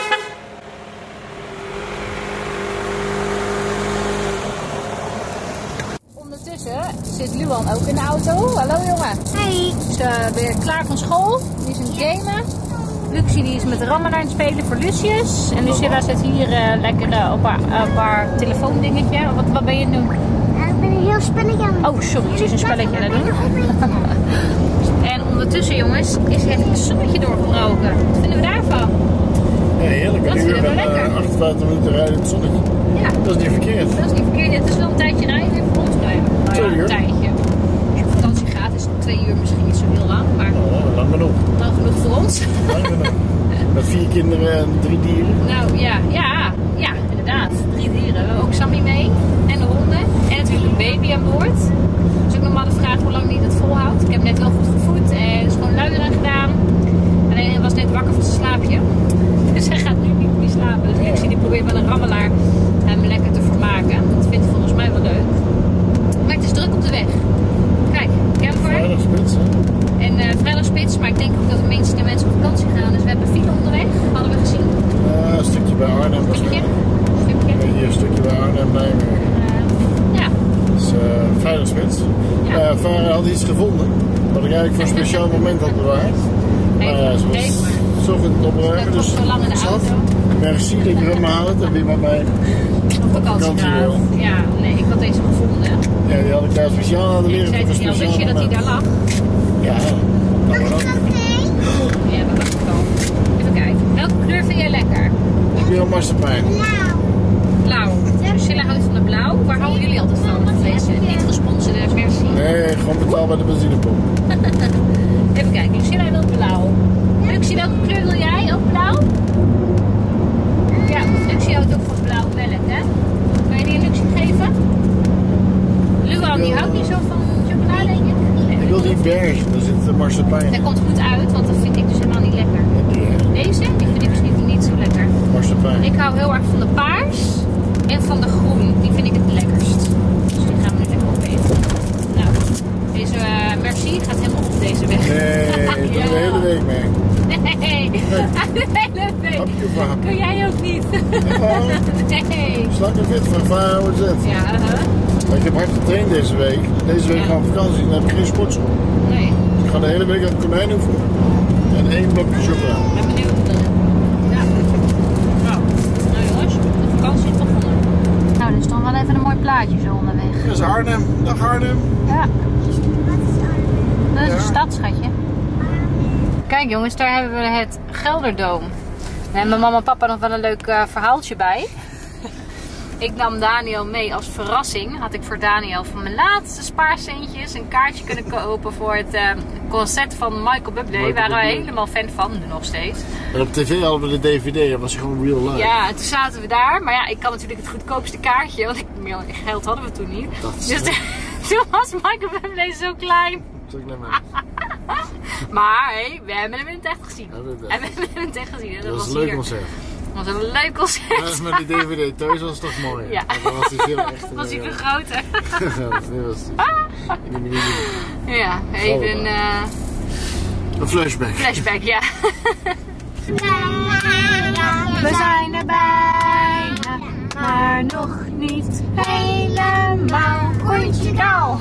Ondertussen zit Luan ook in de auto. Hallo jongen. Hey. Hij is uh, weer klaar van school. Die is aan het gamen. Lucie die is met de rammen aan het spelen voor Lucius. En Lucilla zit hier uh, lekker uh, op, haar, op haar telefoondingetje. Wat, wat ben je aan het doen? Ik ben een heel spelletje aan het doen. Oh, sorry, ze is een spelletje aan het doen. En ondertussen, jongens, is het zonnetje doorgebroken. Wat vinden we daarvan? Ja, heerlijk. Dat Een vinden uur we en lekker. uh, achtenvijftig minuten rijden in het zonnetje. Ja, Dat is niet verkeerd. dat is niet verkeerd. Het is wel een tijdje rijden voor ons. Nou ja, nou Twee ja, uur. een tijdje. Als je op vakantie gaat is twee uur misschien niet zo heel lang. Maar Oh, lang genoeg. lang genoeg voor ons. Lang genoeg. Met vier kinderen en drie dieren. Nou ja, ja, ja, inderdaad. Drie dieren. We hebben ook Sammy mee. En de honden. En natuurlijk een baby aan boord. Dus ook nog maar de vraag hoe lang die dat volhoudt. Ik heb net wel goed gevoed en er is gewoon luier aan gedaan. Alleen hij was net wakker van zijn slaapje. Dus hij gaat nu niet meer slapen. Dus Lucie die probeert met een rammelaar hem lekker te vermaken. Dat vindt hij volgens mij wel leuk. Maar het is druk op de weg. Kijk, camper. Vrijdagspits, hè? En uh, vrijdagspits, maar ik denk ook dat de meeste mensen op vakantie gaan. Dus we hebben file onderweg, hadden we gezien. Uh, een stukje bij Arnhem Stukje. waarschijnlijk. Stukje. En hier een stukje bij Arnhem, Nijmegen. Uh, ja. Dus uh, vrijdagspits. Ja. Uh, Varen had iets gevonden. Wat ik eigenlijk voor een speciaal moment had bewaard. Maar ja, ze Nee, was maar- zo goed opruimen. Dat Dus was zo lang in de ik zat. auto. Merci dat je hem haalt en wie met mij. Op vakantie vakantie gaan. wil. Ja, nee, ik had deze gevonden. Ja, die had ik daar speciaal aan de Ik leren zei voor een tegen jou, wist speciaal je dat hij moment. daar lag? Ja, nou maar dan. Ja, dat dacht ik al. Even kijken. Welke kleur vind jij lekker? Ik wil marsepein. Blauw. Lucilla houdt van de blauw. Waar houden jullie altijd van? Van deze niet gesponsorde versie. Nee, gewoon betaal bij de benzinepomp. Even kijken. Lucilla wil blauw. Lucie, welke kleur wil jij? Ook blauw? Ja, Lucie houdt ook van blauw melk, hè? Kan je die een Lucie geven? Luan, die houdt niet zo van chocolade, denk ik. Nee, Ik wil die beige, daar zit de marsepein dat in. komt goed uit, want dat vind ik dus helemaal niet lekker. Die, eh, Deze, die vind ik dus niet, niet zo lekker. marsepein. Ik hou heel erg van de paars en van de groen. Die vind ik het lekkerst. Dus die gaan we nu lekker opeten. Nou, deze uh, merci gaat helemaal op deze weg. Nee, daar doe ik de hele week mee. Nee. Slank en fit van vijf hour zet. Ja, uh-huh. Ik heb hard getraind deze week. Deze week Ja. gaan we op vakantie en dan heb ik geen sportschool. Nee. Dus ik ga de hele week aan het konijn oefenen. En één blokje chocola. Ik ben benieuwd. uh, Ja. Nou, nou jongens, de vakantie is begonnen. Nou, er stond wel even een mooi plaatje zo onderweg. Dat is Arnhem. Dag Arnhem. Ja. Dat is Ja. een stad, schatje. Kijk jongens, daar hebben we het Gelderdoom. Daar hebben mama en papa nog wel een leuk uh, verhaaltje bij. Ik nam Daniel mee als verrassing. Had ik voor Daniel van mijn laatste spaarcentjes een kaartje kunnen kopen voor het uh, concert van Michael Bublé. Daar waren we helemaal fan van, nu nog steeds. En op tv hadden we de D V D, dat was gewoon real life. Ja, en toen zaten we daar. Maar ja, ik had natuurlijk het goedkoopste kaartje, want ik, meer geld hadden we toen niet. Dat is Dus toen was Michael Bublé zo klein. Zal ik naar mij? Maar hey, we hebben hem in het echt gezien. Ja, dat- We hebben hem in het echt gezien. Dat, Dat was was een leuk hier. concert. Dat was een leuk concert. Ja, met die D V D thuis was het toch mooi. Ja. Dan was hij veel echt. Dat was hij veel groter. Dat was in de mini- Ja, even uh, Een flashback. flashback, ja. We zijn er bijna, maar nog niet helemaal. Kontje kou.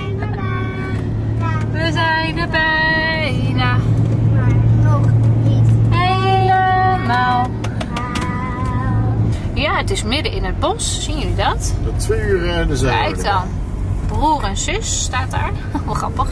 We zijn er bijna, Nog niet helemaal. Ja, het is midden in het bos. Zien jullie dat? Dat twee uur in de zuiden. Kijk dan. Broer en zus staat daar. Wel grappig.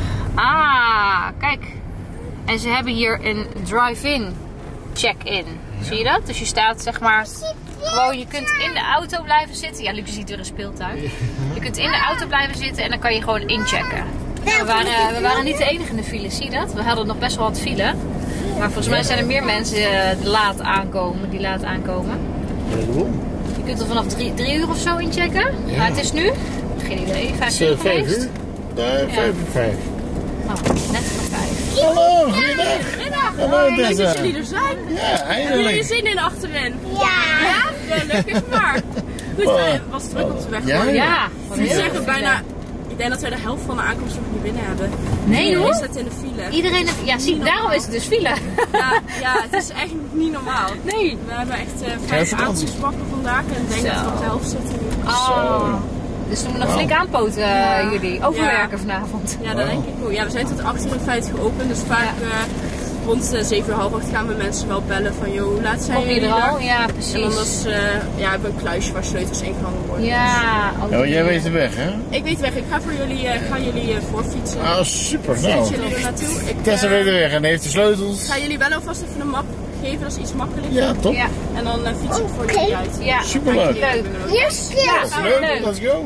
Ah, kijk. En ze hebben hier een drive-in check-in. Zie je dat? Dus je staat zeg maar gewoon, je kunt in de auto blijven zitten. Ja, Lucas ziet weer een speeltuin. Je kunt in de auto blijven zitten en dan kan je gewoon inchecken. We waren, we waren niet de enige in de file, zie je dat? We hadden nog best wel wat file. Maar volgens mij zijn er meer mensen eh, laat aankomen, die laat aankomen. Waarom? Je kunt er vanaf drie, drie uur of zo inchecken. Ja. Maar het is nu, geen idee, vijf Het uur is vijf geweest. uur? Nee, vijf uur vijf. Oh, net voor vijf. Hallo, goeiedag. Middag. Hallo Leuk dat Tessa. jullie er zijn. Ja, Hebben jullie eindelijk. zin in achterin? Ja. Ja, gelukkig maar. Goed, Oh. het was druk op de weg. Ja? hoor. Ja, Ik moet zeggen, bijna, ik denk dat wij de helft van de aankomst nog niet binnen hebben. Nee, Iedereen hoor. zit in de file. Iedereen, heeft, ja, zie, daarom is het dus file. Ja, ja, het is echt niet normaal. Nee. We hebben echt uh, Ja, vijf vakantie. aankomstpakken vandaag en ik denk Zo. dat we op de helft zitten nu. Oh. Dus we moeten nog flink aanpoten, uh, jullie. Overwerken vanavond. Ja, dat denk ik ook. Ja, we zijn tot acht uur in feite geopend, dus vaak uh, rond uh, zeven uur half acht gaan we mensen wel bellen van joh, hoe laat zijn Kom je jullie er al? er? Ja, En precies. anders uh, ja, hebben we een kluisje waar sleutels ingehangen worden. Ja, ook Ja, want jij weet de weg, hè? Ik weet weg, ik ga voor jullie, uh, ga jullie uh, voorfietsen. Ah, super. Fietsen Nou, jullie er naartoe? Ik Tessa uh, weet de weg en heeft de sleutels. ga jullie wel alvast even een map geven, dat is iets makkelijker. Ja, top. Ja, En dan uh, fiets ik voor Oké. jullie uit. ja. Superleuk. Leuk. Yes, Ja, yes. Leuk, leuk. let's go.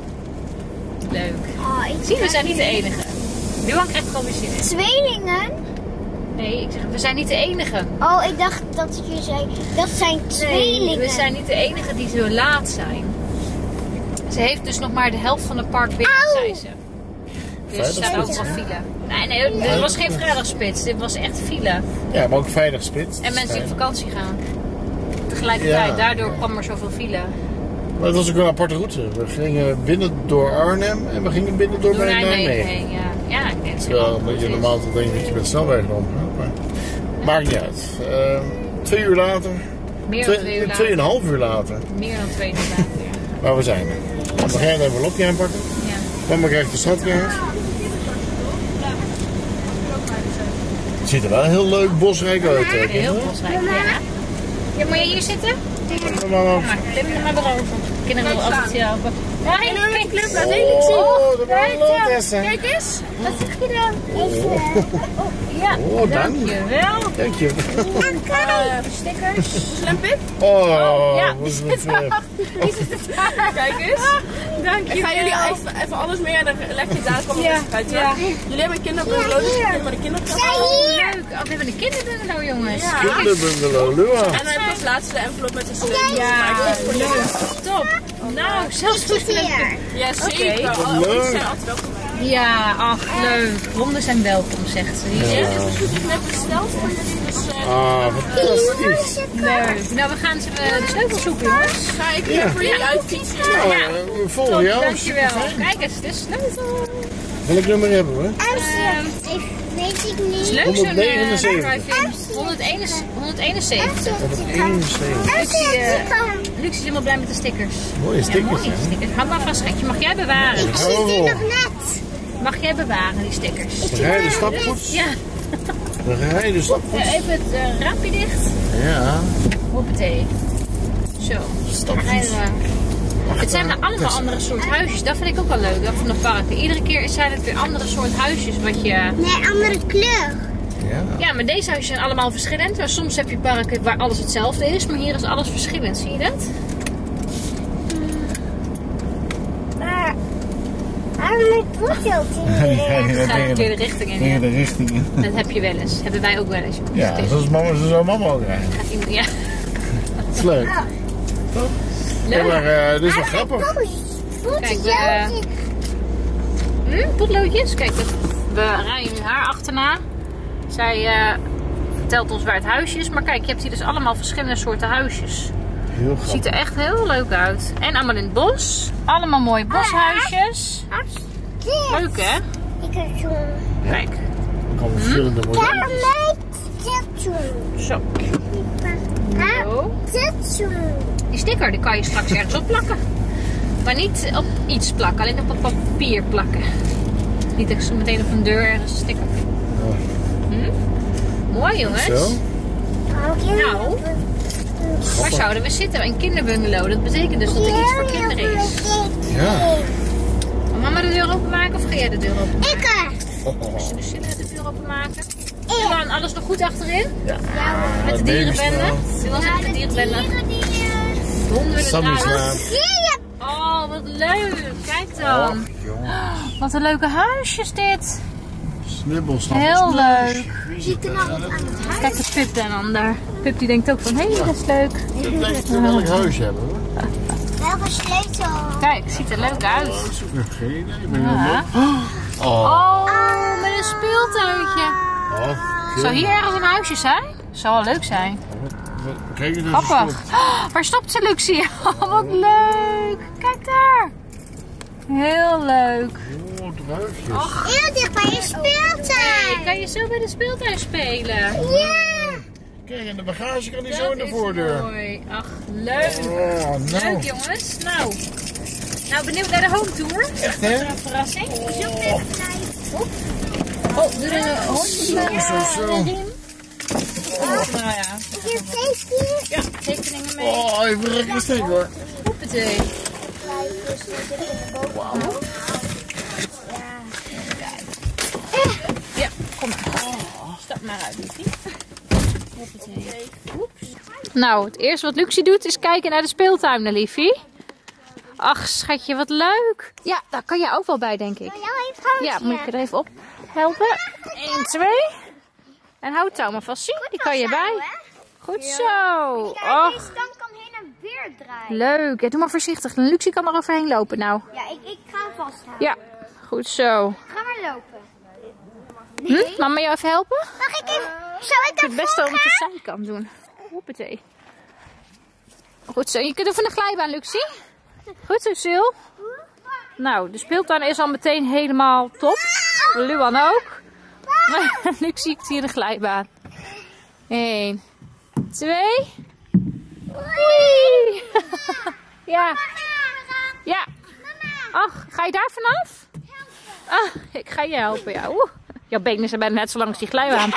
Leuk. Oh, ik Zie, we zijn niet de enige. Johan krijgt gewoon weer zin in. Tweelingen? Nee, ik zeg, we zijn niet de enige. Oh, ik dacht dat je zei, dat zijn tweelingen. We zijn niet de enige die zo laat zijn. Ze heeft dus nog maar de helft van het park binnen, Au! zei ze. Dus er staat ook wel file. Nee, nee, dit was geen vrijdagspits. Dit was echt file. Ja, maar ook veilig spits. En mensen die op vakantie gaan. Tegelijkertijd, Ja. daardoor kwam er zoveel file. Maar het was ook een aparte route. We gingen binnen door Arnhem en we gingen binnen door Door bij Nijmegen Nijmegen. heen, ja. Ja, ik denk het Terwijl wel. dat je normaal toch denkt dat je met snelweg omgaat. Maar maakt niet uit. Uh, twee uur later. Meer dan twee Twee, uur later. tweeënhalf uur later. Meer dan twee uur later, ja. Maar we zijn er. Dan ga je een envelopje aanpakken. Ja. Mama krijgt de stadkaart. Het ziet er wel heel leuk bosrijk uit. hè, Heel kinderen? bosrijk, ja. Ja, moet je hier zitten? Mama. Maar klim er maar erover. Kinderen willen altijd helpen. Ja, Hey, hey, kijk, kijk, Club, laat één ding zien. Oh, de Kijk Hallo dan. Tessa. Kijk eens. wat zeg je dan? Ja, Oh, dank. dankjewel. Dank je. Uh, Stickers. Slempip. Oh, Ja, wat die is zit het, eh, Die zit er daar. Kijk eens. Dankjewel. Ik ga jullie even, even alles mee en dan leg je daar komen Ja, uit. ja. Jullie hebben een kinderbungalow, dus jullie kunnen maar de kinderklas. Leuk. Oh, we hebben een kinderbungalow, jongens. Ja. Kinderbungalow, Lua. En dan heb ik als laatste de envelop met de sleutel. Ja, Maar ik voor jullie. leuk. Top. Nou, zelfs Zit hier. Ja, zeker. Oké. Oh, Leuk. die zijn altijd welkom. Ja, ach, leuk. Honden zijn welkom, zegt ze. Hier. Ja, dit is goed. Ik heb besteld voor jullie, dus uh, Ah, fantastisch. Leuk. Nou, we gaan ze uh, de sleutels zoeken, jongens. ga ik weer voor jullie uitfietsen. Nou, Ja. eh, we volgen jou. Dankjewel. Kijk eens, de sleutel. Welk nummer hebben we? Amsterdam. Ik weet ik niet. Is leuk zo'n honderdnegenenzeventig. honderdeenenzeventig. honderdeenenzeventig. Luxie, uh, Luxie is helemaal blij met de stickers. Mooie Ja, stickers, mooie hè? stickers. Hou maar vast, schatje. Mag jij bewaren? Ik zie die nog net. Mag jij bewaren, die stickers? We rijden stapvoets. Ja. We rijden stapvoets. Uh, even het uh, raampje dicht. Ja. Hoppatee. Zo. Stapvoets. Rijden we. Het zijn nou allemaal andere soort huisjes. Dat vind ik ook wel leuk hè, van de parken. Iedere keer zijn het weer andere soort huisjes wat je... Nee, andere kleur. Ja. Ja, maar deze huisjes zijn allemaal verschillend. Maar soms heb je parken waar alles hetzelfde is, maar hier is alles verschillend. Zie je dat? Maar... Waarom met voetjes? Het gaat de verkeerde richting in. Tegen Ja. de richting in. Dat heb je wel eens. Hebben wij ook wel eens. jongens. Ja, Het is- zoals mama, zo zou mama ook rijden. gaat iemand- ja. Dat is leuk. Ja, maar uh, dit is wel grappig. Kijk, we... Hm, potloodjes. Kijk, dat- we rijden nu haar achterna. Zij eh, vertelt ons waar het huisje is. Maar kijk, je hebt hier dus allemaal verschillende soorten huisjes. Heel grappig. Ziet er echt heel leuk uit. En allemaal in het bos. Allemaal mooie boshuisjes. Leuk hè? Ik heb zo'n... Kijk. Ook allemaal verschillende modellen. Daarmee dit zo'n. Zo. Zo. Dit zo'n. Die sticker die kan je straks ergens op plakken. Maar niet op iets plakken. Alleen op een papier plakken. Niet echt zo meteen op een deur ergens een sticker. Hm? Mooi jongens. Zo. Nou. Waar zouden we zitten? Een kinderbungalow. Dat betekent dus dat er iets voor kinderen is. Ja. Wil mama de deur openmaken of ga jij de deur openmaken? Ik. Als we de de deur openmaken. En dan alles nog goed achterin? Ja. Met de dierenbende. Dit was het met de dierenbende. De honden willen Sammy eruit. slaap. Oh, wat leuk. Kijk dan. Wat een leuke huisjes dit. Snibbels. Heel leuk. Die knallen aan het huis. Kijk de Pip dan onder. Pip die denkt ook van, hé, hey, dat is leuk. Ik denk dat we welk huis hebben hoor. Welke sleutel? Kijk, ziet er leuk uit. Oh, dat is ook nog geen idee. Ik ben Ja. heel Oh. Oh, met een speeltuintje. Oh. Zou hier ergens een huisje zijn? Zou wel leuk zijn. Kijk eens naar Grappig. Oh, waar stopt ze, Luxie? Oh, wat leuk. Kijk daar. Heel leuk. Oh, het huisje. Heel dicht bij je Hey, speeltuin. kan je zo bij de speeltuin spelen? Ja. Kijk, en de bagage kan niet zo Dat in de is voordeur. mooi. Ach, leuk. Oh, nou. Leuk jongens. Nou. Nou, benieuwd naar de home tour. Echt hè? Een verrassing. Oh, Oh, doe er een hondje zo, zo, zo. erin. Nou ja, Ik heb deze. ja, tekeningen mee. Oh, even lekker steek hoor. Hoppatee. Ja, kom maar. Stap maar uit, liefie. Hoppatee. Oeps. Nou, het eerste wat Luxie doet is kijken naar de speeltuin, liefie. Ach, schatje, wat leuk. Ja, daar kan jij ook wel bij, denk ik. Ja, moet ik er even op helpen? één, twee. En houd het touw maar vast. Zie, die kan je bij. Goed zo. Och, Deze kant kan heen en weer draaien. leuk. Ja, doe maar voorzichtig. Luxie kan er overheen lopen nou. Ja, ik, ik ga hem vasthouden. Ja, goed zo. Ga maar lopen. Hm? Mama jou even helpen? Mag ik even? Zou ik Ik het beste om het de zijkant doen. Hoppatee. Goed zo. Je kunt even een glijbaan, Luxie. Goed zo, Sil. Nou, de speeltuin is al meteen helemaal top. Luan ook. Luxie ziet hier de glijbaan. Eén. Twee. Wee. Ja. Ja. Ach, ga je daar vanaf? Ah, ik ga je helpen, ja. Oeh. Jouw benen zijn bijna net zo lang als die glijbaan.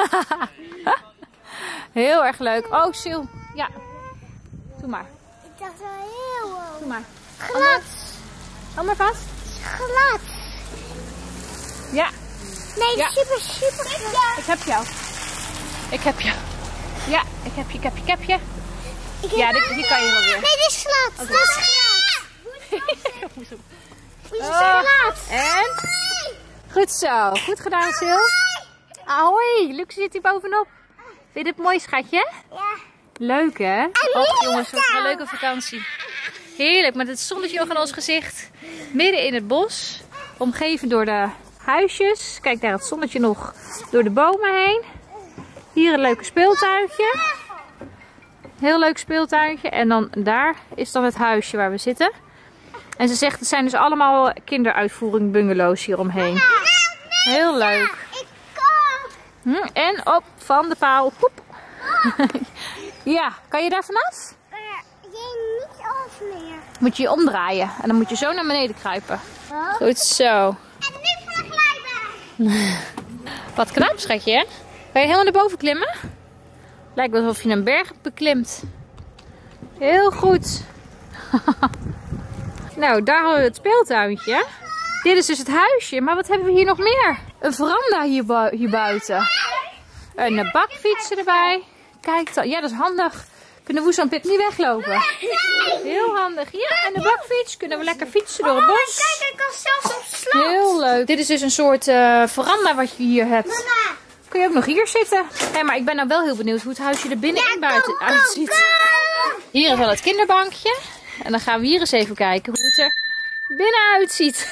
Heel erg leuk. Oh, Sil. Ja. Doe maar. Ik dacht wel heel hoog. Doe maar. Glad. Hou maar vast. Glad. Ja. Nee, Ja. super, super glad. Ik heb jou. Ik heb jou. Ja, ik heb je, ik heb je, ik heb je. Ik Ja, heb- dit, die kan je wel weer. Nee, dit is glad. Dit is glad. Dit is Oh. glad. En? Goed zo. Goed gedaan, Sil. Ahoy. Luxe zit hier bovenop. Vind je dit mooi, schatje? Ja. Leuk, hè? Och, jongens, wat een leuke vakantie. Heerlijk, met het zonnetje nog in ons gezicht. Midden in het bos. Omgeven door de huisjes. Kijk, daar het zonnetje nog door de bomen heen. Hier een leuke speeltuintje. Heel leuk speeltuintje. En dan daar is dan het huisje waar we zitten. En ze zegt, het zijn dus allemaal kinderuitvoering bungalows hieromheen. Heel leuk. Ik kom. Hm, en op van de paal. Poep. Ja, kan je daar vanaf? Je niet af meer. Moet je je omdraaien. En dan moet je zo naar beneden kruipen. Goed zo. En nu van de glijbaan. Wat knap, schatje, hè? Kan je helemaal naar boven klimmen? Lijkt wel alsof je een berg beklimt. Heel goed. Nou, daar hadden we het speeltuintje. Dit is dus het huisje. Maar wat hebben we hier nog meer? Een veranda hier, bu hier buiten. Een bakfiets erbij. Kijk dan. Ja, dat is handig. Kunnen Woezel en Pip niet weglopen. Heel handig. Ja, en de bakfiets. Kunnen we lekker fietsen door het bos. Kijk, ik kan zelfs op slot. Heel leuk. Dit is dus een soort uh, veranda wat je hier hebt. Mama. Kun je ook nog hier zitten. Hey, maar ik ben nou wel heel benieuwd hoe het huisje er binnen en buiten uitziet. Hier is wel het kinderbankje. En dan gaan we hier eens even kijken hoe het er binnen uitziet.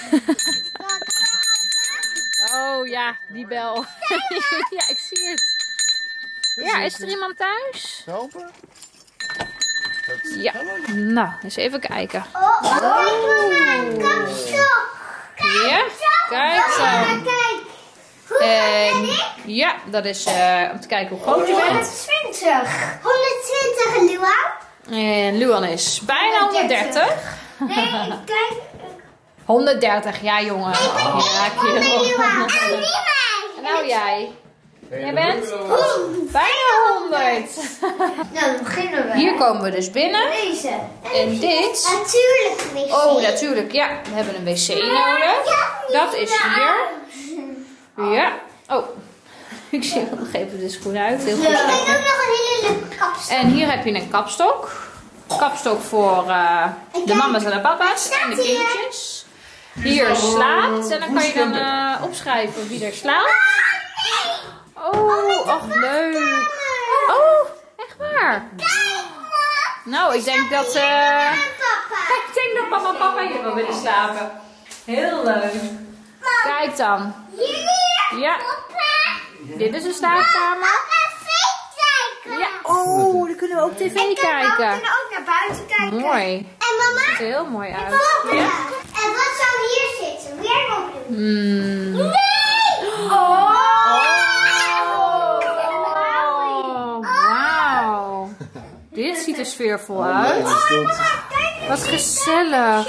Oh ja, die bel. Ja, ik zie het. Ja, is er iemand thuis? Helpen? Ja. Nou, eens even kijken. Oh, oh. Kapstok. Ja, kijk zo. Kijk. Hoe En ja, dat is uh, om te kijken hoe groot je bent. honderdtwintig. honderdtwintig en Luan? En Luan is bijna honderddertig. Nee, kijk. honderddertig, ja jongen. Ja, kerel. En die mij. Nou jij. Jij bent bijna honderd. Nou, dan beginnen we. Hier komen we dus binnen. Deze. En dit. Natuurlijk wc. Oh, natuurlijk. Ja, we hebben een wc nodig. Dat is hier. Ja. Oh. Ik zie nog even de schoen uit. Heel goed. Ik heb ook nog een hele leuke kapstok. En hier heb je een kapstok. Kapstok voor uh, de mama's en de papa's en de kindjes. Hier slaapt. En dan kan je dan uh, opschrijven wie er slaapt. Oh, ach leuk. Oh, echt waar? Nou, ik denk dat... Uh, ik denk dat mama en papa hier wel willen slapen. Heel leuk. Kijk dan. Ja. Dit is de slaapkamer. Ja. Oh, dan kunnen we ook tv kijken. We kunnen ook naar buiten kijken. Mooi. En mama? Ziet er heel mooi uit. Ja. Ja. En wat zou hier zitten? Weer nog doen. Mm. Nee! Oh! Oh, wauw. Dit ziet er sfeervol uit. Wat gezellig.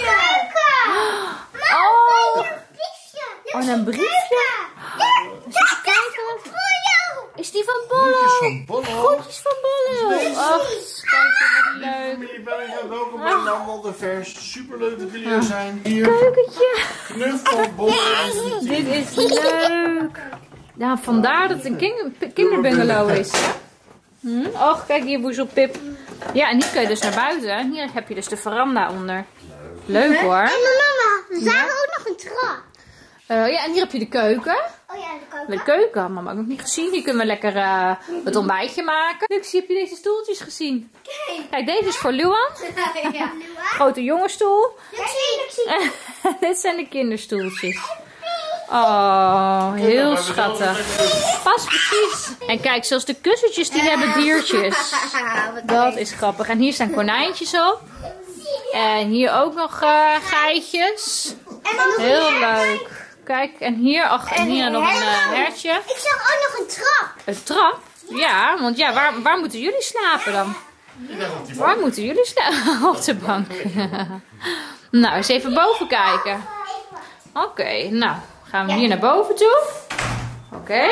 Oh. Oh, en een briefje. Even kijken. Is die van Bollo? Van Bollo. Goedjes van Bollo. Ach, schatje, wat leuk. Welkom bij allemaal de vers. Superleuk dat jullie er zijn. Hier. Keukentje. Knuffel, Bollo. Dit is leuk. Ja, vandaar dat het een kin kinderbungalow is. Hm? Och, kijk hier, Woezel, Pip. Ja, en hier kun je dus naar buiten. En hier heb je dus de veranda onder. Leuk hoor. En mama, we zagen ook nog een trap. Uh, ja, en hier heb je de keuken. Oh ja, de keuken. De keuken had mama ook nog niet gezien. Hier kunnen we lekker uh, het ontbijtje maken. Lux, heb je deze stoeltjes gezien? Kijk. Kijk, deze is voor Luan. Ja. Grote jongenstoel. Ik zie, ik zie. Dit zijn de kinderstoeltjes. Oh, heel schattig. Pas precies. En kijk, zelfs de kussentjes die hebben diertjes. Dat is grappig. En hier staan konijntjes op. En hier ook nog uh, geitjes. Heel leuk. Kijk, en hier, ach, en hier nog een uh, hertje. Ik zag ook nog een trap. Een trap? Ja, want ja, waar, waar moeten jullie slapen dan? Waar moeten jullie slapen? Op de bank. Nou, eens even boven kijken. Oké, okay, nou, gaan we hier naar boven toe. Oké. Okay.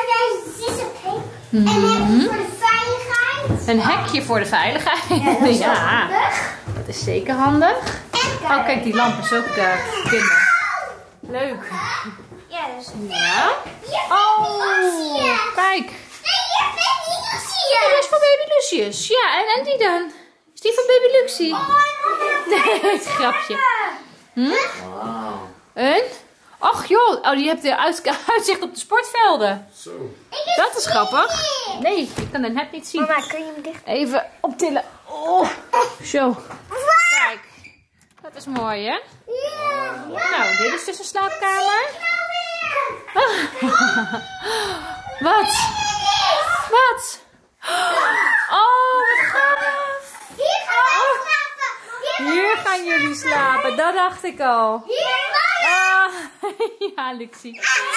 En een hekje voor de veiligheid. Een hekje voor de veiligheid. Ja, dat is, ja, dat is zeker handig. Oh, kijk, die lamp is ook uh, kinder. Leuk. Ja, dat is ja. Oh, kijk. Dat is voor baby Lucius. Ja, en, en die dan? Is die voor baby Luxie? Nee, het grapje. Hm? En? Ach joh, oh, die hebt de uitzicht op de sportvelden. Zo. Dat is grappig. Nee, ik kan het net niet zien. Mama, kun je hem dicht? Even optillen. Oh, zo. Kijk. Dat is mooi, hè? Ja. Nou, dit is dus een slaapkamer. Wat? Wat? Oh, wat gaaf. Hier gaan we slapen. Hier Hier gaan jullie slapen. Dat dacht ik al. Ah, ja, Luxie.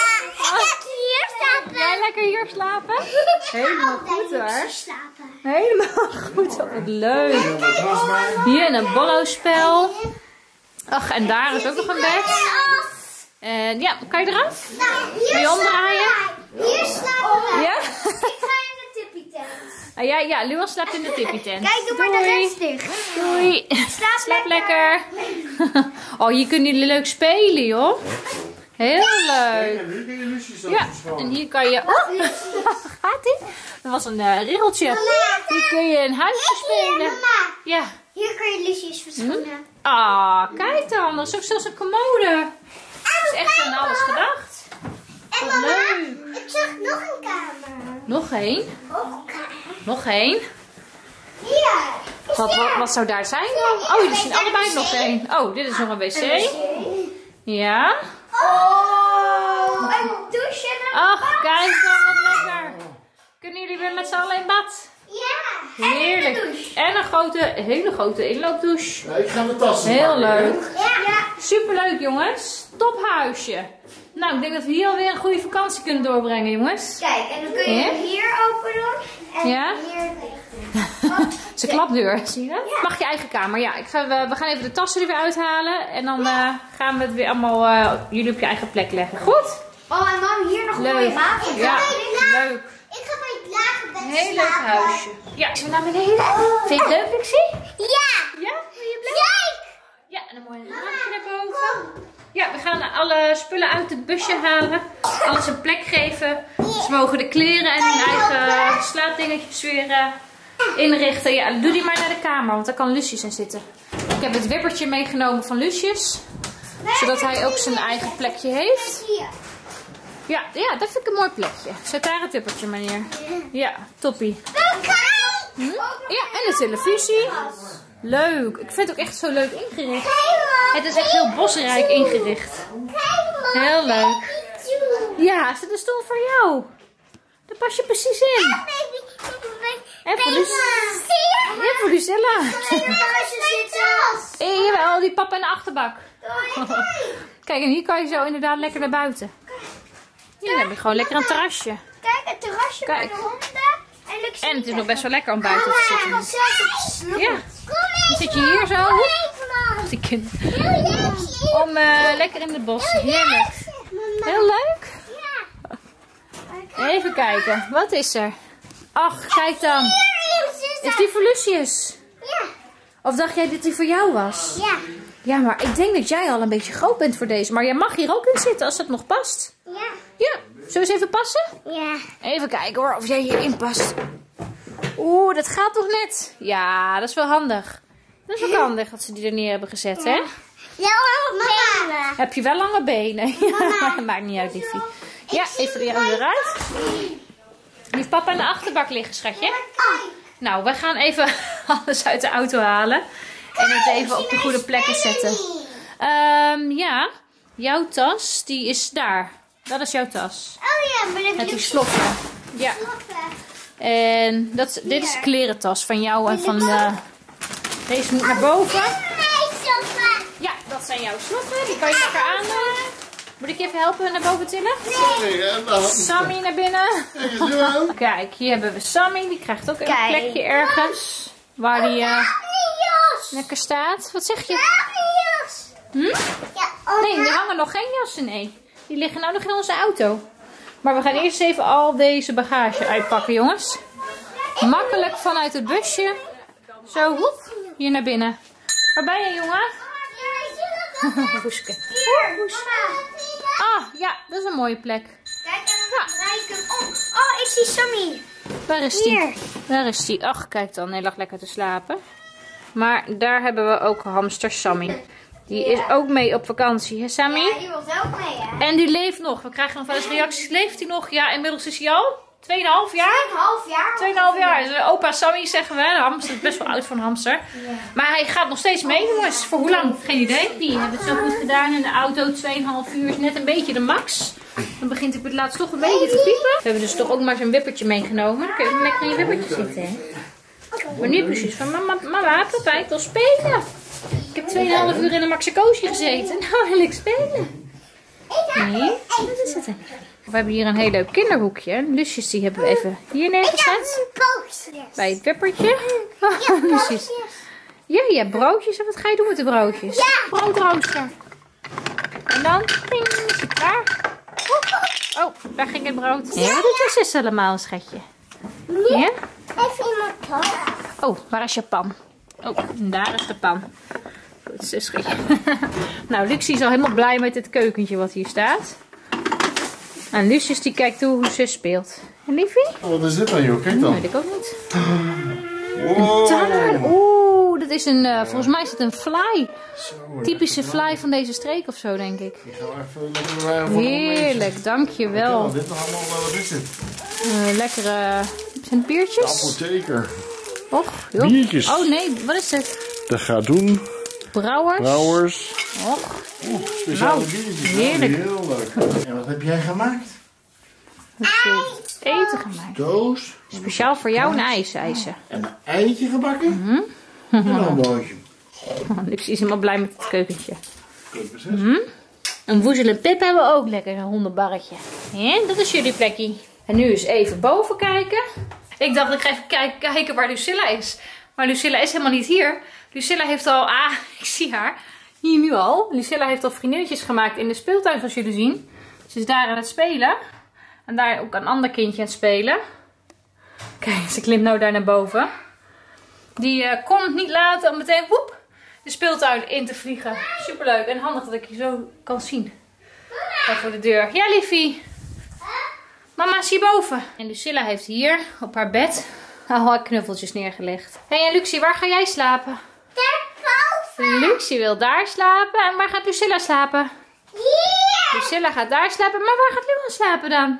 Hier slapen. Jij lekker hier slapen? Helemaal goed hoor. Slapen. Helemaal goed. Oh, wat leuk. Hier een bollo-spel. Ach, en daar is ook nog een bed. En ja, kan je eraf? Wil je omdraaien? Hier slapen we. Ja? Ik ga in de tippie tent. Ah, ja, ja, Luan slaapt in de tippie tent. Kijk, doe maar de rest dicht. Doei. Slaap, Slaap lekker. Oh, hier kunnen jullie leuk spelen, joh. Heel leuk. Ja, en hier kan je... Oh, gaat ie? Dat was een uh, riggeltje. Hier kun je een huisje spelen. Mama, Ja. hier kun je Lucius verschonen. Ah, kijk dan. Dat is ook zelfs een commode. Dat is echt aan alles gedacht. En Wat mama, leuk. ik zag nog een kamer. Nog één. Nog een kamer. Nog één. Hier. Is Wat, daar. wat, wat zou daar zijn dan? Oh, jullie zien allebei nog één. Oh, dit is nog een wc. Ja. Oh, een douche en een Ach, kijk dan, wat lekker. Kunnen jullie weer met z'n allen in bad? Ja. Heerlijk. En een grote, hele grote inloopdouche. Ja, ik ga mijn tassen Heel pakken, hè. leuk. Ja. Superleuk, jongens. Tophuisje. Nou, ik denk dat we hier alweer een goede vakantie kunnen doorbrengen, jongens. Kijk, en dan kun je Ja? hem hier open doen en Ja? hier dicht. Het is een klapdeur, zie je dat? Mag je eigen kamer. Ja, ik ga, we, we gaan even de tassen er weer uithalen. En dan uh, gaan we het weer allemaal uh, jullie op je eigen plek leggen. Goed? Oh, en mam, hier nog een mooie Leuk. wagen. Ja, leuk. Ik ga bij het lage bed Heel leuk huisje. Ja, zullen we naar beneden? Vind je het leuk, Luxie? Ja. Ja? Wil je blij? Ja, en een mooi raampje daarboven. Ja, we gaan alle spullen uit het busje halen. Alles een plek geven. Ze mogen de kleren en hun eigen slaapdingetjes weer uh, inrichten. Ja, doe die maar naar de kamer, want daar kan Lucius in zitten. Ik heb het wippertje meegenomen van Lucius. Zodat hij ook zijn eigen plekje heeft. Hier. Ja, ja, dat vind ik een mooi plekje. Zet daar het wippertje maar neer. Ja, toppie. Hm? Ja, en de televisie. Leuk. Ik vind het ook echt zo leuk ingericht. Het is echt heel bosrijk ingericht. Heel leuk. Ja, is dit een stoel voor jou? Daar pas je precies in. En voor Lucilla. Ja, voor Lucilla. En jawel, die papa in de achterbak. Kijk, en hier kan je zo inderdaad lekker naar buiten. Hier heb je gewoon lekker een terrasje. Kijk, het terrasje Kijk. met de honden. En, Lux En het is nog best wel lekker om buiten te Mama, zitten. ik ga zelfs op de sloep. Ja. Dan zit je hier zo. Kom even, man. Die kind. Heel leuk. Om uh, lekker in het bos. Heerlijk. Heel leuk. Ja. Even kijken. Wat is er? Ach, kijk dan. Is die voor Lucius? Ja. Of dacht jij dat die voor jou was? Ja. Ja, maar ik denk dat jij al een beetje groot bent voor deze. Maar jij mag hier ook in zitten als dat nog past. Ja. Ja. Zullen we eens even passen? Ja. Even kijken hoor, of jij hierin past. Oeh, dat gaat toch net? Ja, dat is wel handig. Dat is ook handig dat ze die er neer hebben gezet, hè? Ja, mama. Heb je wel lange benen? Ja, maakt niet uit, liefie. Ja, even de jou eruit. Die heeft papa in de achterbak liggen, schatje. Nou, we gaan even alles uit de auto halen. En het even op de goede plekken zetten. Um, ja, jouw tas, die is daar. Dat is jouw tas. Oh ja, maar dan Met die sloffen. Ja. En dat, dit is de klerentas van jou en van de... Deze moet naar boven. Ja, dat zijn jouw sloffen. Die kan je lekker aandoen. Moet ik je even helpen naar boven tillen? Sammy naar binnen. Kijk, hier hebben we Sammy. Die krijgt ook een plekje ergens. Waar die uh, lekker staat. Wat zeg je? Hm? Nee, er hangen nog geen jassen, nee. Die liggen nou nog in onze auto. Maar we gaan eerst even al deze bagage uitpakken, jongens. Makkelijk vanuit het busje. Zo, hoep, hier naar binnen. Waar ben je, jongen? Hoeske. Ah, ja, dat is een mooie plek. Kijk, en dan draai ik hem om. Oh, ik zie Sammy. Waar is die? Hier. Daar is die. Ach, kijk dan. Hij lag lekker te slapen. Maar daar hebben we ook hamster Sammy. Die is ook mee op vakantie, hè Sammy? Ja, die was ook mee, hè? En die leeft nog. We krijgen nog wel eens reacties. Leeft hij nog? Ja, inmiddels is hij al tweeënhalf jaar. Een half jaar. tweeënhalf jaar. Dus opa Sammy zeggen we. De hamster is best wel oud voor een hamster. Ja. Maar hij gaat nog steeds mee, jongens. Voor hoe lang? Geen idee. Die hebben het zo goed gedaan in de auto. tweeënhalf uur is net een beetje de max. Dan begint hij op het laatst toch een beetje te piepen. We hebben dus toch ook maar zo'n wippertje meegenomen. Dan kun je lekker in je wippertje zitten, hè? Maar nu precies van mama, mama, papa, ik wil spelen. Ik heb tweeënhalf uur in een Maxicoosje gezeten. Nou wil ik spelen. Nee, wat is het dan? We hebben hier een heel leuk kinderhoekje. Lusjes die hebben we even hier neergezet. Bij het wippertje. Oh, Lusjes. Ja, je hebt broodjes. En wat ga je doen met de broodjes? Ja. Broodrooster. En dan ping, is het klaar. Oh, daar ging het brood. Ja, wat doet je zus allemaal, schatje? Ja? Even in mijn pan. Oh, waar is je pan? Oh, daar is de pan. Goed, zus. Nou, Lucie is al helemaal blij met het keukentje wat hier staat. En Lucius die kijkt toe hoe zus speelt. En liefie? Oh, wat is dit dan, joh? Kijk dan. Dat weet ik ook niet. Wow. Taarn. Oeh, dat is een, uh, volgens mij is het een fly. Zo, Typische fly van deze streek of zo, denk ik. Die gaan we even lekker bewaren voor de Heerlijk, dankjewel. Wat dit nog allemaal, wat is dit? Uh, lekkere, zijn het biertjes? Apotheker. Och, joh. Biertjes. Oh nee, wat is het? Dat gaat doen. Brouwers. Brouwers. Och. Oeh, speciale Nou, biertjes. heerlijk. Heel leuk. En wat heb jij gemaakt? Wat is dit? Eten gemaakt. Doos. Speciaal voor jou een ijs, eisen. En een eitje gebakken. Mm-hmm. En dan een broodje. Lucie is helemaal blij met het keukentje. Goed bezet. Mm-hmm. Een woezel en Pip hebben we ook lekker, een hondenbarretje. Ja, dat is jullie plekje. En nu eens even boven kijken. Ik dacht, ik ga even kijken, kijken waar Lucilla is. Maar Lucilla is helemaal niet hier. Lucilla heeft al, ah, ik zie haar. Hier nu al. Lucilla heeft al vriendinnetjes gemaakt in de speeltuin, zoals jullie zien. Ze is daar aan het spelen. En daar ook een ander kindje aan het spelen. Kijk, ze klimt nou daar naar boven. Die uh, kon het niet laten om meteen woep, de speeltuin in te vliegen. Superleuk en handig dat ik je zo kan zien. Daar voor de deur. Ja, liefie. Mama is hierboven. En Lucilla heeft hier op haar bed al haar knuffeltjes neergelegd. Hé, hey, en Lucie, waar ga jij slapen? Daarboven. Lucie wil daar slapen. En waar gaat Lucilla slapen? Hier. Lucilla gaat daar slapen. Maar waar gaat Luan slapen dan?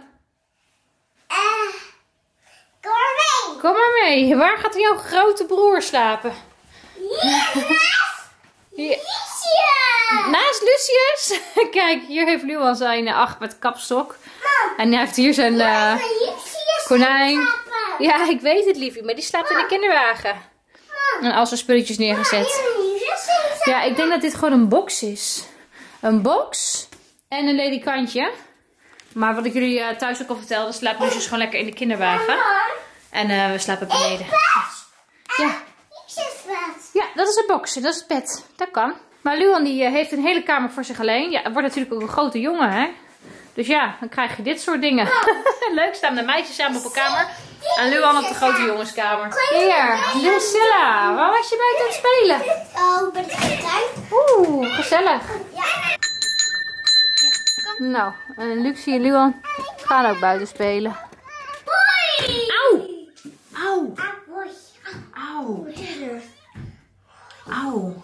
Uh, kom maar mee. Kom maar mee. Waar gaat jouw grote broer slapen? Hier, naast Hier. Lucius. Naast Lucius. Kijk, hier heeft Luan zijn uh, acht met kapstok. En hij heeft hier zijn uh, konijn. Ja, ik weet het, liefie. Maar die slaapt in de kinderwagen. En al zijn spulletjes neergezet. Ja, ik denk dat dit gewoon een box is. Een box en een ledikantje. Maar wat ik jullie uh, thuis ook al vertelde, slaapt Lucius gewoon lekker in de kinderwagen. En uh, we slapen beneden. Ja. Ja, dat is een box. Dat is het bed. Dat kan. Maar Luan die uh, heeft een hele kamer voor zich alleen. Ja, het wordt natuurlijk ook een grote jongen, hè. Dus ja, dan krijg je dit soort dingen. Leuk, staan de meisjes samen op een kamer. En Luan op de grote jongenskamer. Hier, Lucilla. Waar was je buiten aan het spelen? Oh, ben ik eruit? Oeh, gezellig. Nou, en Lucie en Luan gaan ook buiten spelen. Auw! Auw! Auw! Auw!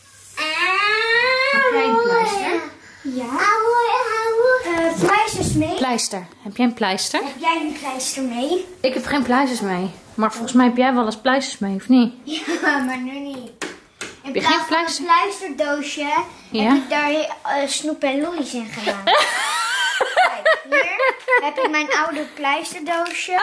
Heb jij een pleister? Ja. Uh, pleisters mee. Pleister. Heb jij een pleister? Heb jij een pleister mee? Ik heb geen pleisters mee. Maar volgens mij heb jij wel eens pleisters mee, of niet? Ja, maar nu niet. In je plaats geen van een pleister? pleisterdoosje Ja? heb ik daar uh, snoep en lollies in gedaan. Kijk, hier heb ik mijn oude pleisterdoosje.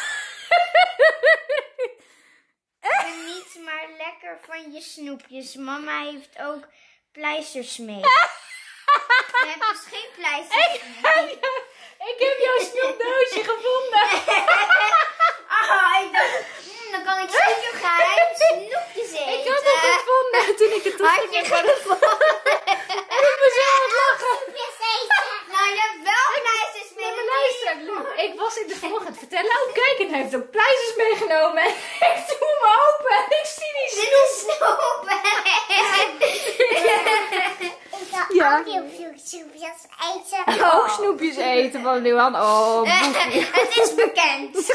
Geniet maar lekker van je snoepjes. Mama heeft ook pleisters mee. Je hebt dus geen pleisters mee. Ik heb jouw snoepdoosje gevonden. Oh, ik dacht, hmm, dan kan ik super geheim snoepjes eten. Ik had het gevonden toen ik het toen Had je gevonden? Ik ben zo aan het lachen. Snoepjes eten. Nou, je hebt wel pleisters mee. Maar luister, Lu, ik was in de vlog aan het vertellen. Oh, kijk, en hij heeft ook pleisters meegenomen. Ik doe hem open en ik zie die Dit is snoep. Ik Ja. ook heel veel snoepjes eten. Je ook snoepjes eten van Luan. Oh, boefie. Het is bekend.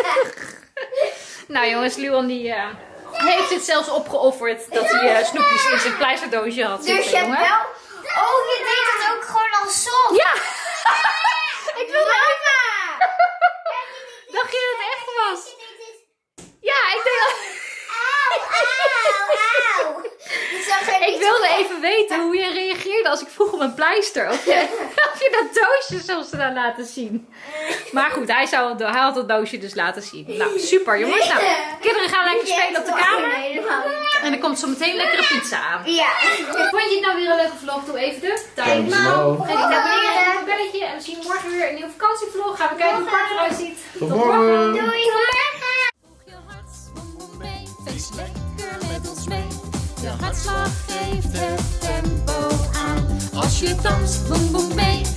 Nou jongens, Luan die uh, heeft het zelfs opgeofferd dat hij uh, snoepjes in zijn pleisterdoosje had. Dus zitten, je hebt jongen. wel... Oh, je deed het ook gewoon als soft. Ja! Ik wilde Mama! Dacht je dat het echt was? Ja, ik denk dat... Auw, auw, auw. Je zag er Ik niet wilde even weten hoe je reageerde als ik vroeg om een pleister. Of je, of je dat doosje zou ze dan laten zien. Maar goed, hij, zou het, hij had het doosje dus laten zien. Nou, super jongens. Nou, kinderen gaan lekker spelen op de kamer. En er komt zo meteen lekkere pizza aan. Ja. Vond je het nou weer een leuke vlog? Doe even de duim omhoog. Geef het abonneren, een belletje. En we zien morgen weer een nieuwe vakantievlog. Gaan we kijken hoe het park eruit ziet. Tot morgen. Doei. Volg je hart, boem boem mee. Feest lekker met ons mee. Je hartslag geeft het tempo aan. Als je danst, boem boem mee.